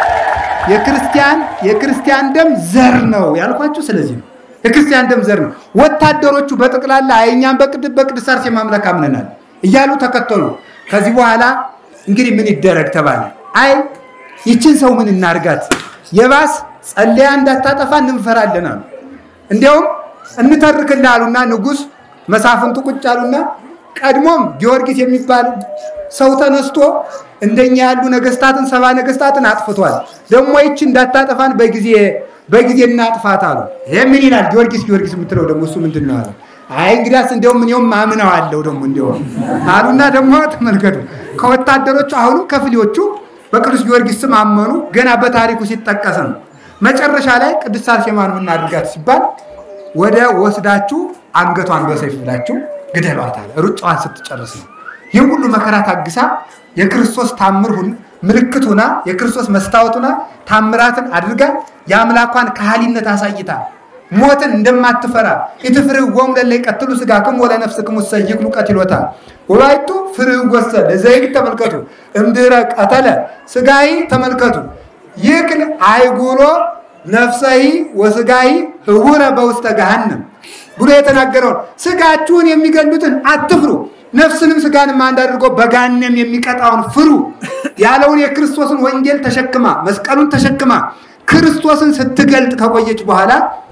የክርስቲያን የክርስቲያን ደም ዘር ነው ያልኳችሁ ስለዚህ ነው። የክርስቲያን ደም ዘር ነው። ወታደሮቹ በጥቅላላ እኛም በቅድስት በቅድስት አርሴማ አምላክ አምነናል እያሉ ተከተሉ። ከዚህ በኋላ እንግዲህ ምን ይደረግ ተባለ። አይ ይችን ሰው ምን እናርጋት? የባስ ጸለያ እንዳታጠፋ እንፈራለን አሉ። እንዲያውም እንተርክልሃሉና ንጉስ መሳፍንቱ ቁጭ አሉና ቀድሞም ጊዮርጊስ የሚባል ሰው ተነስቶ እንደኛ ያሉ ነገስታትን ሰባ ነገስታትን አጥፍቷል። ደግሞ ይች እንዳታጠፋን በጊዜ በጊዜ እናጥፋት አሉ። ይሄ ምን ይላል? ጊዮርጊስ ጊዮርጊስ የምትለው ደግሞ እሱ ምንድነው አለ። አይ እንግዲያስ እንደውም እኔም ማምነው አለው ደግሞ እንደውም አሉና ደግሞ ተመልከቱ ከወታደሮቹ አሁንም ከፍሊዎቹ በቅዱስ ጊዮርጊስ ስም አመኑ። ገና በታሪኩ ሲጠቀስ ነው። መጨረሻ ላይ ቅድስት አርሴማን ምን አድርጋት ሲባል ወደ ወስዳችሁ አንገቷን በሰይፍ ብላችሁ ግደሏት አለ። ሩጫዋን ስትጨርስ ነው። ይህ ሁሉ መከራ ታግሳ የክርስቶስ ታምር ምልክት ሆና የክርስቶስ መስታወት ሆና ታምራትን አድርጋ የአምላኳን ካህሊነት አሳይታ ሞትን እንደማትፈራ ኢትፍርህ ወም ለላይ ቀጥሉ ስጋክም ወለ ነፍስክም ወሰይክሉ ቀትሎታ ወላይቱ ፍርህ ወሰ ለዘይግ ተመልከቱ እምድረ ቀተለ ስጋይ ተመልከቱ ይክል አይጉሎ ነፍሰይ ወስጋይ ህውረ በውስተ ገሃነም ብሎ የተናገረው ስጋችሁን የሚገሉትን አትፍሩ ነፍስንም ስጋንም አንድ አድርጎ በገሃነም የሚቀጣውን ፍሩ ያለውን የክርስቶስን ወንጌል ተሸክማ መስቀሉን ተሸክማ ክርስቶስን ስትገልጥ ከቆየች በኋላ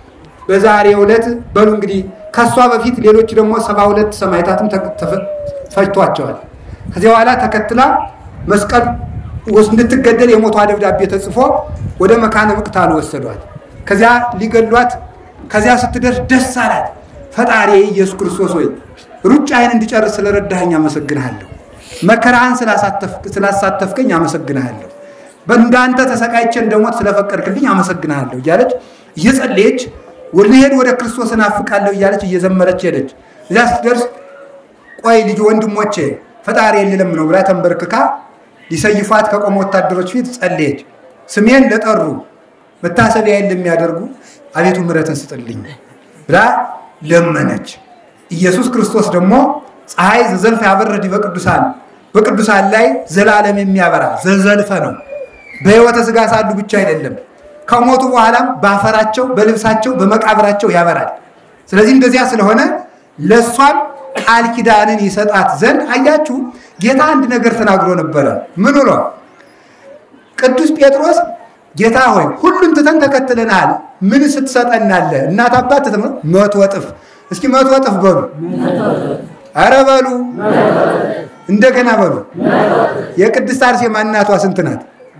በዛሬው ዕለት በሉ እንግዲህ ከሷ በፊት ሌሎች ደግሞ ሰባ ሁለት ሰማዕታትም ፈጅቷቸዋል። ከዚህ በኋላ ተከትላ መስቀል ውስጥ እንድትገደል የሞቷ ደብዳቤ ተጽፎ ወደ መካነ ምቅታል ወሰዷት። ከዚያ ሊገሏት ከዚያ ስትደርስ ደስ አላት። ፈጣሪ ኢየሱስ ክርስቶስ ሆይ ሩጫዬን እንድጨርስ ስለረዳኸኝ አመሰግንሃለሁ። መከራን ስላሳተፍክ ስላሳተፍከኝ አመሰግንሃለሁ። በእንዳንተ ተሰቃይቼ እንደሞት ስለፈቀድክልኝ አመሰግንሃለሁ እያለች እየጸለየች ወልሄድ ወደ ክርስቶስ እናፍቃለሁ እያለች እየዘመረች ሄደች። እዚያ ስትደርስ ቆይ ልጅ ወንድሞቼ ፈጣሪ የለም ነው ብላ ተንበርክካ ሊሰይፋት ከቆሙ ወታደሮች ፊት ጸለየች። ስሜን ለጠሩ መታሰቢያዬን ለሚያደርጉ አቤቱ ምሕረትን ስጥልኝ ብላ ለመነች። ኢየሱስ ክርስቶስ ደግሞ ፀሐይ ዘዘልፈ ያበረድ በቅዱሳን በቅዱሳን ላይ ዘላለም የሚያበራ ዘዘልፈ ነው። በሕይወተ ሥጋ ሳሉ ብቻ አይደለም ከሞቱ በኋላም ባፈራቸው በልብሳቸው በመቃብራቸው ያበራል። ስለዚህ እንደዚያ ስለሆነ ለሷም ቃል ኪዳንን ይሰጣት ዘንድ አያችሁ ጌታ አንድ ነገር ተናግሮ ነበር። ምን ብሎ? ቅዱስ ጴጥሮስ ጌታ ሆይ ሁሉን ትተን ተከትለናል ምን ስትሰጠናለ? እናት አባት ተተመ መቶ እጥፍ እስኪ መቶ እጥፍ በሉ አረ በሉ እንደገና በሉ የቅድስት አርሴማ እናቷ ስንት ናት?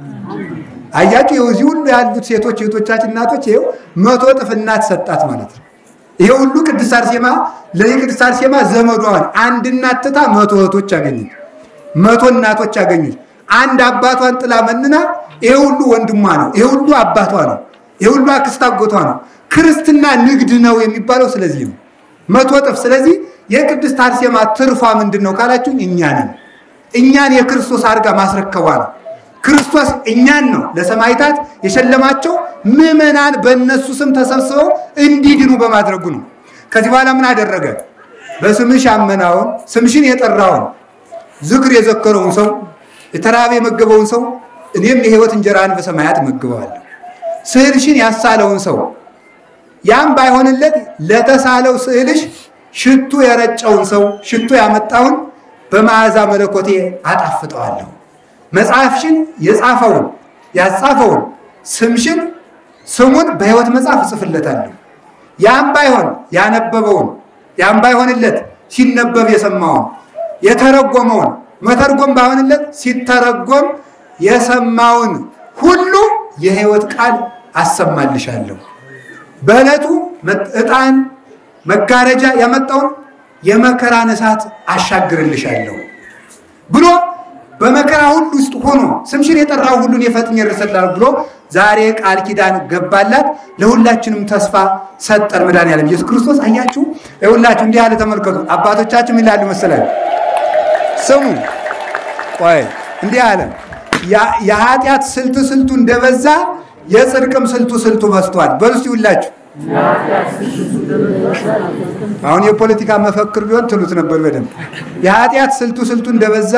አያችሁ የዚህ ሁሉ ያሉት ሴቶች እህቶቻችን እናቶች ይሄው መቶ እጥፍ እናት ሰጣት ማለት ነው። ይሄ ሁሉ ቅድስት አርሴማ ለቅድስት አርሴማ ዘመዷን አንድ እናት ትታ መቶ እህቶች አገኙ መቶ እናቶች አገኙ። አንድ አባቷን ጥላ መንና ይሄ ሁሉ ወንድሟ ነው ይሄ ሁሉ አባቷ ነው ይሄ ሁሉ አክስት አጎቷ ነው። ክርስትና ንግድ ነው የሚባለው ስለዚህ ነው መቶ እጥፍ። ስለዚህ የቅድስት አርሴማ ትርፏ ምንድነው ካላችሁ እኛ ነን። እኛን የክርስቶስ አርጋ ማስረከቧ ነው። ክርስቶስ እኛን ነው ለሰማዕታት የሸለማቸው ምዕመናን በእነሱ ስም ተሰብስበው እንዲድኑ በማድረጉ ነው። ከዚህ በኋላ ምን አደረገ? በስምሽ ያመናውን ስምሽን የጠራውን ዝክር የዘከረውን ሰው የተራበ የመገበውን ሰው እኔም የሕይወት እንጀራን በሰማያት መግበዋለሁ። ስዕልሽን ያሳለውን ሰው ያም ባይሆንለት ለተሳለው ስዕልሽ ሽቱ የረጨውን ሰው ሽቱ ያመጣውን በመዓዛ መለኮቴ አጣፍጠዋለሁ። መጽሐፍሽን የጻፈውን ያጻፈውን ስምሽን ስሙን በሕይወት መጽሐፍ ጽፍለታለሁ። ያም ባይሆን ያነበበውን ያም ባይሆንለት ሲነበብ የሰማውን የተረጎመውን መተርጎም ባይሆንለት ሲተረጎም የሰማውን ሁሉ የሕይወት ቃል አሰማልሻለሁ። በዕለቱ ዕጣን መጋረጃ ያመጣውን የመከራን እሳት አሻግርልሻለሁ ብሎ በመከራ ሁሉ ውስጥ ሆኖ ስምሽን የጠራው ሁሉን የፈጥኝ ይርሰላል ብሎ ዛሬ ቃል ኪዳን ገባላት። ለሁላችንም ተስፋ ሰጠን መድኃኒዓለም ኢየሱስ ክርስቶስ። አያችሁ ይሁላችሁ እንዲህ ያለ ተመልከቱ። አባቶቻችን ይላሉ መሰለኝ ስሙ ቆይ እንዲህ አለ የኃጢአት ስልቱ ስልቱ እንደበዛ የጽድቅም ስልቱ ስልቱ በዝቷል። በሉስ ይሁላችሁ አሁን የፖለቲካ መፈክር ቢሆን ትሉት ነበር በደንብ። የኃጢአት ስልቱ ስልቱ እንደበዛ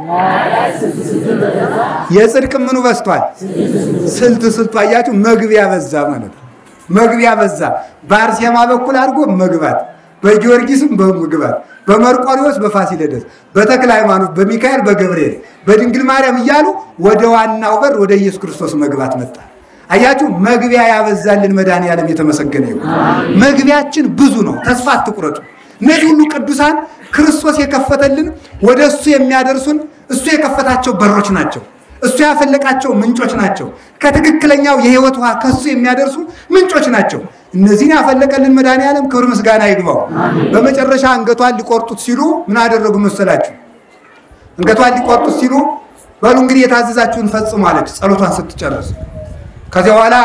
የጽድቅም ምኑ በዝቷል ስልቱ ስልቱ። አያችሁ መግቢያ በዛ ማለት መግቢያ በዛ። በአርሴማ በኩል አድርጎ መግባት በጊዮርጊስም በመግባት በመርቆሪዎስ በፋሲለደስ በተክለ ሃይማኖት በሚካኤል በገብርኤል በድንግል ማርያም እያሉ ወደ ዋናው በር ወደ ኢየሱስ ክርስቶስ መግባት መጣ። አያችሁ መግቢያ ያበዛልን መድኃኒዓለም የተመሰገነ ይሁን። መግቢያችን ብዙ ነው። ተስፋ አትቁረጡ። እነዚህ ሁሉ ቅዱሳን ክርስቶስ የከፈተልን ወደሱ የሚያደርሱን እሱ የከፈታቸው በሮች ናቸው። እሱ ያፈለቃቸው ምንጮች ናቸው። ከትክክለኛው የህይወት ውሃ ከሱ የሚያደርሱ ምንጮች ናቸው። እነዚህን ያፈለቀልን መድኃኒዓለም ክብር ምስጋና ይግባው። በመጨረሻ አንገቷን ሊቆርጡት ሲሉ ምን አደረጉ መሰላችሁ? አንገቷን ሊቆርጡት ሲሉ በሉ እንግዲህ የታዘዛችሁን ፈጽሙ አለች ጸሎቷን ስትጨርስ። ከዚያ በኋላ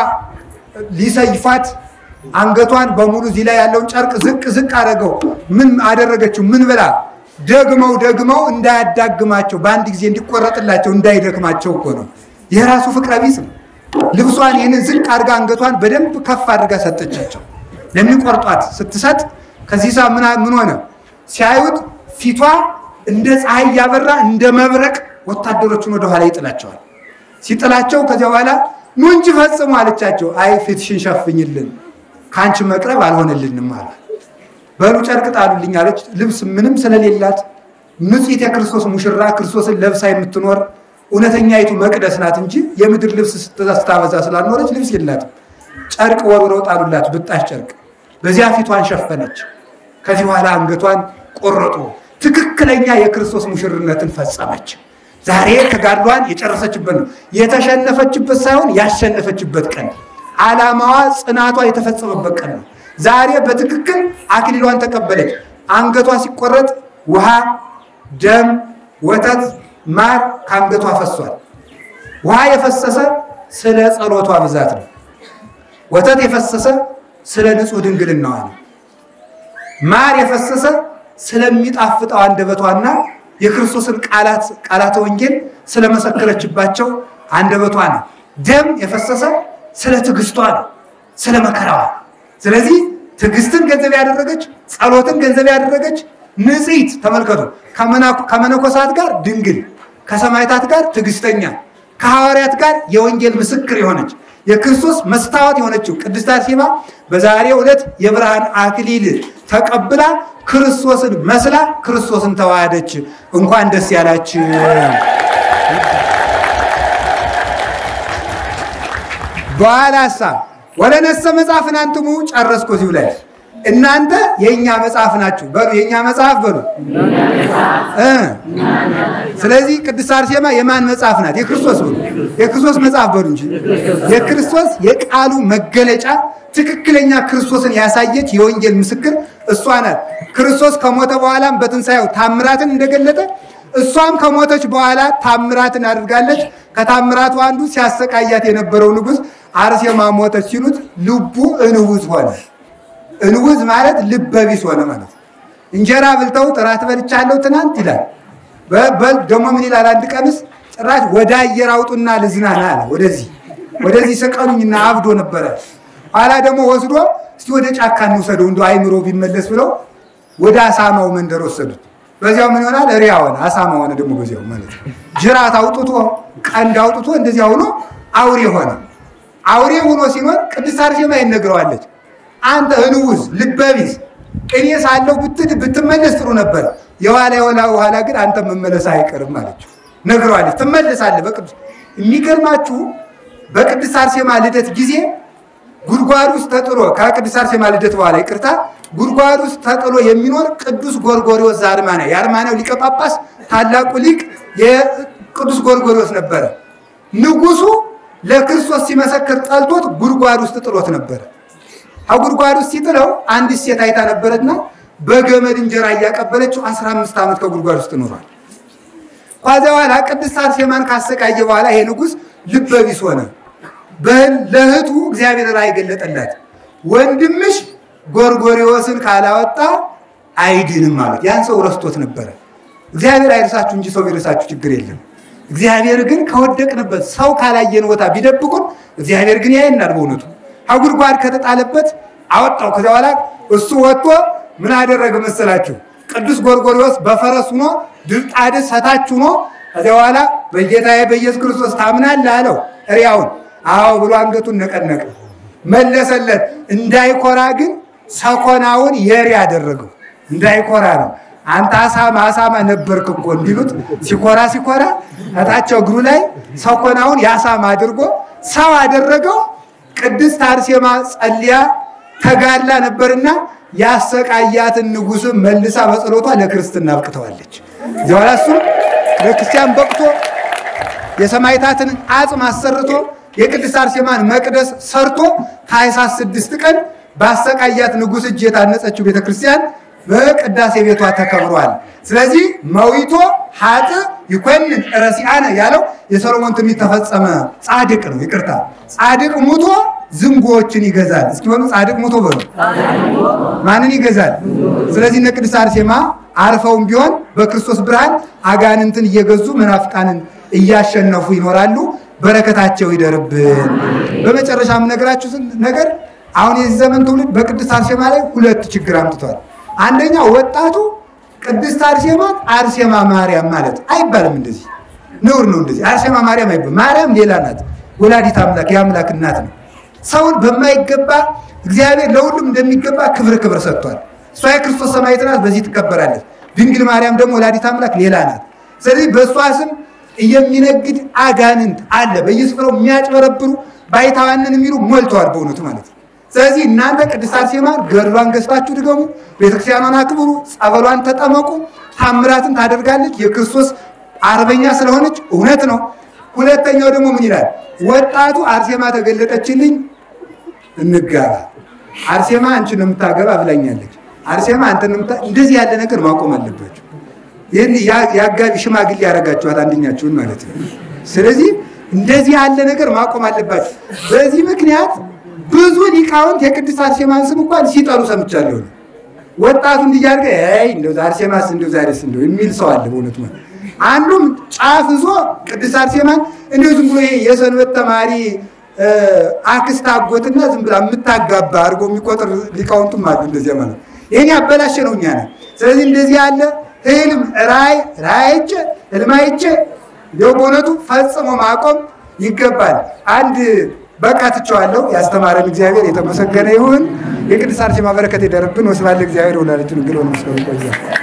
ሊሰይፋት አንገቷን በሙሉ እዚህ ላይ ያለውን ጨርቅ ዝቅ ዝቅ አደረገው። ምን አደረገችው? ምን ብላ ደግመው ደግመው እንዳያዳግማቸው በአንድ ጊዜ እንዲቆረጥላቸው እንዳይደክማቸው እኮ ነው። የራሱ ፍቅረ ቢስ ልብሷን ይሄንን ዝቅ አድርጋ አንገቷን በደንብ ከፍ አድርጋ ሰጠቻቸው። ለሚቆርጧት ስትሰጥ ከዚህ ሳ ምን ምን ሆነ? ሲያዩት ፊቷ እንደ ፀሐይ ያበራ እንደ መብረቅ ወታደሮቹን ወደ ኋላ ይጥላቸዋል። ሲጥላቸው ከዚያ በኋላ ኑ እንጂ ፈጽሙ አለቻቸው። አይ ፊትሽን ሸፍኝልን ካንቺ መቅረብ አልሆነልንም ማለት በሉ ጨርቅ ጣሉልኝ አለች። ልብስ ምንም ስለሌላት ንጽሕት የክርስቶስ ሙሽራ ክርስቶስን ለብሳ የምትኖር እውነተኛይቱ መቅደስ ናት እንጂ የምድር ልብስ ስታበዛ ስላልኖረች ልብስ የላትም። ጨርቅ ወርውረው ጣሉላት፣ ብጣሽ ጨርቅ። በዚያ ፊቷን ሸፈነች። ከዚህ በኋላ አንገቷን ቆረጡ። ትክክለኛ የክርስቶስ ሙሽርነትን ፈጸመች። ዛሬ ተጋድሏን የጨረሰችበት ነው። የተሸነፈችበት ሳይሆን ያሸነፈችበት ቀን፣ ዓላማዋ ጽናቷ የተፈጸመበት ቀን ነው። ዛሬ በትክክል አክሊሏን ተቀበለች። አንገቷ ሲቆረጥ ውሃ፣ ደም፣ ወተት፣ ማር ከአንገቷ ፈሷል። ውሃ የፈሰሰ ስለ ጸሎቷ ብዛት ነው። ወተት የፈሰሰ ስለ ንጹህ ድንግልናዋ ነው። ማር የፈሰሰ ስለሚጣፍጠው አንደበቷና የክርስቶስን ቃላት ቃላተ ወንጌል ስለመሰከረችባቸው አንደበቷ ነው። ደም የፈሰሰ ስለ ትዕግስቷ ነው፣ ስለ መከራዋ። ስለዚህ ትዕግስትን ገንዘብ ያደረገች፣ ጸሎትን ገንዘብ ያደረገች ንጽሕት ተመልከቱ። ከመነኮሳት ጋር ድንግል፣ ከሰማዕታት ጋር ትዕግስተኛ፣ ከሐዋርያት ጋር የወንጌል ምስክር የሆነች የክርስቶስ መስታወት የሆነችው ቅድስት አርሴማ በዛሬው ዕለት የብርሃን አክሊል ተቀብላ ክርስቶስን መስላ ክርስቶስን ተዋሃደች። እንኳን ደስ ያላችሁ። በኋላሳ ወለነሰ መጽሐፍን አንትሙ ጨረስኩ እዚሁ ላይ እናንተ የኛ መጽሐፍ ናችሁ በሉ። የኛ መጽሐፍ በሉ እ ስለዚህ ቅድስት አርሴማ የማን መጽሐፍ ናት? የክርስቶስ በሉ። የክርስቶስ መጽሐፍ በሉ እንጂ የክርስቶስ የቃሉ መገለጫ ትክክለኛ ክርስቶስን ያሳየች የወንጌል ምስክር እሷ ናት። ክርስቶስ ከሞተ በኋላም በትንሣኤው ታምራትን እንደገለጠ እሷም ከሞተች በኋላ ታምራትን አድርጋለች። ከታምራቱ አንዱ ሲያሰቃያት የነበረው ንጉስ አርሴማ ሞተች ሲሉት ልቡ እንውዝ ሆነ። እንውዝ ማለት ልበቢስ ሆነ ማለት። እንጀራ ብልተው ጥራት በልቻለሁ ትናንት ይላል። በበል ደሞ ምን ይላል? አንድ ቀንስ ጭራሽ ወደ አየር አውጡና ልዝናና አለ። ወደዚህ ወደዚህ ሰቀሉኝና አብዶ ነበረ። ኋላ ደግሞ ወስዶ እስቲ ወደ ጫካ እንውሰደው እንደው አይምሮ ቢመለስ ብለው ወደ አሳማው መንደር ወሰዱት። በዚያው ምን ይሆናል? ሪያ ሆነ፣ አሳማ ሆነ። ደግሞ በዚያው ማለት ጅራት አውጥቶ ቀንድ አውጥቶ እንደዚያ ሆኖ አውሬ ሆነ። አውሬ ሆኖ ሲኖር ቅድስት አርሴማ ይነግረዋለች፣ አንተ እንውዝ ልበቢስ እኔ ሳለሁ ብትድ ብትመለስ ጥሩ ነበር። የኋላ የኋላ ኋላ ግን አንተ መመለስ አይቀርም አለችው። ነግረዋለች፣ ትመለሳለህ በቅዱስ። የሚገርማችሁ በቅድስት አርሴማ ልደት ጊዜ ጉድጓድ ውስጥ ተጥሎ ከቅድስት አርሴማ ልደት በኋላ ይቅርታ ጉድጓድ ውስጥ ተጥሎ የሚኖር ቅዱስ ጎርጎርዮስ ዘአርማንያ የአርማንያው ሊቀ ጳጳስ ታላቁ ሊቅ የቅዱስ ጎርጎርዮስ ነበረ። ንጉሱ ለክርስቶስ ሲመሰክር ጠልቶት ጉድጓድ ውስጥ ጥሎት ነበረ። ጉድጓድ ውስጥ ሲጥለው አንዲት ሴት አይታ ነበረና በገመድ እንጀራ እያቀበለችው አስራ አምስት ዓመት ከጉድጓድ ውስጥ ኖሯል። ከዚያ በኋላ ቅድስት አርሴማን ካሰቃየ በኋላ ይሄ ንጉስ ልበቢስ ሆነ። በል ለእህቱ እግዚአብሔር ራእይ ገለጠላት። ወንድምሽ ጎርጎርዮስን ካላወጣ አይድንም ማለት። ያን ሰው ረስቶት ነበረ። እግዚአብሔር አይረሳችሁ እንጂ ሰው ቢረሳችሁ ችግር የለም። እግዚአብሔር ግን ከወደቅንበት ሰው ካላየን ቦታ ቢደብቁን እግዚአብሔር ግን ያየናል በእውነቱ። ጉድጓድ ከተጣለበት አወጣው። ከዚያ በኋላ እሱ ወጥቶ ምን አደረገ መሰላችሁ? ቅዱስ ጎርጎርዮስ በፈረስ ሆኖ ድርጣድስ ሰታች ሆኖ ከዚያ በኋላ በጌታዬ በኢየሱስ ክርስቶስ ታምናለህ አለው። ሪያውን አዎ ብሎ አንገቱን ነቀነቀ። መለሰለት። እንዳይኮራ ግን ሰኮናውን የሪ ያደረገው እንዳይኮራ ነው። አንተ አሳማ አሳማ ነበርክ እኮ እንዲሉት ሲኮራ ሲኮራ ታታቸው እግሩ ላይ ሰኮናውን ያሳማ አድርጎ ሰው አደረገው። ቅድስት አርሴማ ጸልያ ተጋድላ ነበርና ያሰቃያትን ንጉስ መልሳ በጸሎቷ ለክርስትና አብቅተዋለች። ዘዋላሱ ለክርስቲያን በቅቶ የሰማዕታትን አጽም አሰርቶ የቅድስት አርሴማን መቅደስ ሰርቶ ታኅሳስ ስድስት ቀን ባሰቃያት ንጉስ እጅ የታነጸችው ቤተክርስቲያን በቅዳሴ ቤቷ ተከብሯል። ስለዚህ መዊቶ ሀጥ ይኮን ረሲአነ ያለው የሰሎሞን ትንቢት ተፈጸመ። ጻድቅ ነው ይቅርታ ጻድቅ ሙቶ ዝንጎችን ይገዛል። እስኪ ወኑ ጻድቅ ሙቶ በሉ ማንን ይገዛል? ስለዚህ እነ ቅድስት አርሴማ አርፈውም ቢሆን በክርስቶስ ብርሃን አጋንንትን እየገዙ መናፍቃንን እያሸነፉ ይኖራሉ። በረከታቸው ይደርብን። በመጨረሻም ነግራችሁ ነገር አሁን የዚህ ዘመን ትውልድ በቅድስት አርሴማ ላይ ሁለት ችግር አምጥቷል። አንደኛ ወጣቱ ቅድስት አርሴማ አርሴማ ማርያም ማለት አይባልም። እንደዚህ ነውር ነው። እንደዚህ አርሴማ ማርያም አይባልም። ማርያም ሌላ ናት። ወላዲት አምላክ የአምላክ እናት ነው። ሰውን በማይገባ እግዚአብሔር ለሁሉም እንደሚገባ ክብር ክብር ሰጥቷል። እሷ የክርስቶስ ሰማዕት ናት፣ በዚህ ትከበራለች። ድንግል ማርያም ደግሞ ወላዲት አምላክ ሌላ ናት። ስለዚህ በእሷ ስም የሚነግድ አጋንንት አለ። በየስፍራው የሚያጭበረብሩ ባይታዋንን የሚሉ ሞልተዋል በእውነቱ ማለት ነው። ስለዚህ እናንተ ቅድስት አርሴማን ገድሏን ገዝታችሁ ድገሙ፣ ቤተክርስቲያኗን አክብሩ፣ ጸበሏን ተጠመቁ። ታምራትን ታደርጋለች። የክርስቶስ አርበኛ ስለሆነች እውነት ነው። ሁለተኛው ደግሞ ምን ይላል? ወጣቱ አርሴማ ተገለጠችልኝ እንጋባ፣ አርሴማ አንቺን ነው የምታገባ ብላኛለች፣ አርሴማ አንተን ነው የምታ እንደዚህ ያለ ነገር ማቆም አለባችሁ። ይሄን ያጋቢ ሽማግሌ ያረጋችኋት አንደኛችሁን ማለት ነው። ስለዚህ እንደዚህ ያለ ነገር ማቆም አለባችሁ። በዚህ ምክንያት ብዙ ሊቃውንት የቅድስት አርሴማን ስም እንኳን ሲጠሩ ሰምቻለሁ። ወጣቱ እንዲያርገ አይ እንደው አርሴማስ እንደው ዛሬስ እንደው የሚል ሰው አለ በእውነቱ ማለት አንዱም ጫፍ ይዞ ቅድስት አርሴማን እንደው ዝም ብሎ ይሄ የሰንበት ተማሪ አክስት አጎትና ዝም ብላ የምታጋባ አድርጎ የሚቆጥር ሊቃውንቱም አሉ። እንደዚህ ማለት ይሄን ያበላሸ ነው እኛ ነን። ስለዚህ እንደዚህ ያለ ህልም ራይ ራይጭ ህልማይጭ የቦነቱ ፈጽሞ ማቆም ይገባል። አንድ በቃትቻለሁ። ያስተማረን እግዚአብሔር የተመሰገነ ይሁን። የቅድስት አርሴማ በረከት ይደርብን። ወስብሐት ለእግዚአብሔር ወለወላዲቱ ድንግል ወለመስቀሉ ክቡር።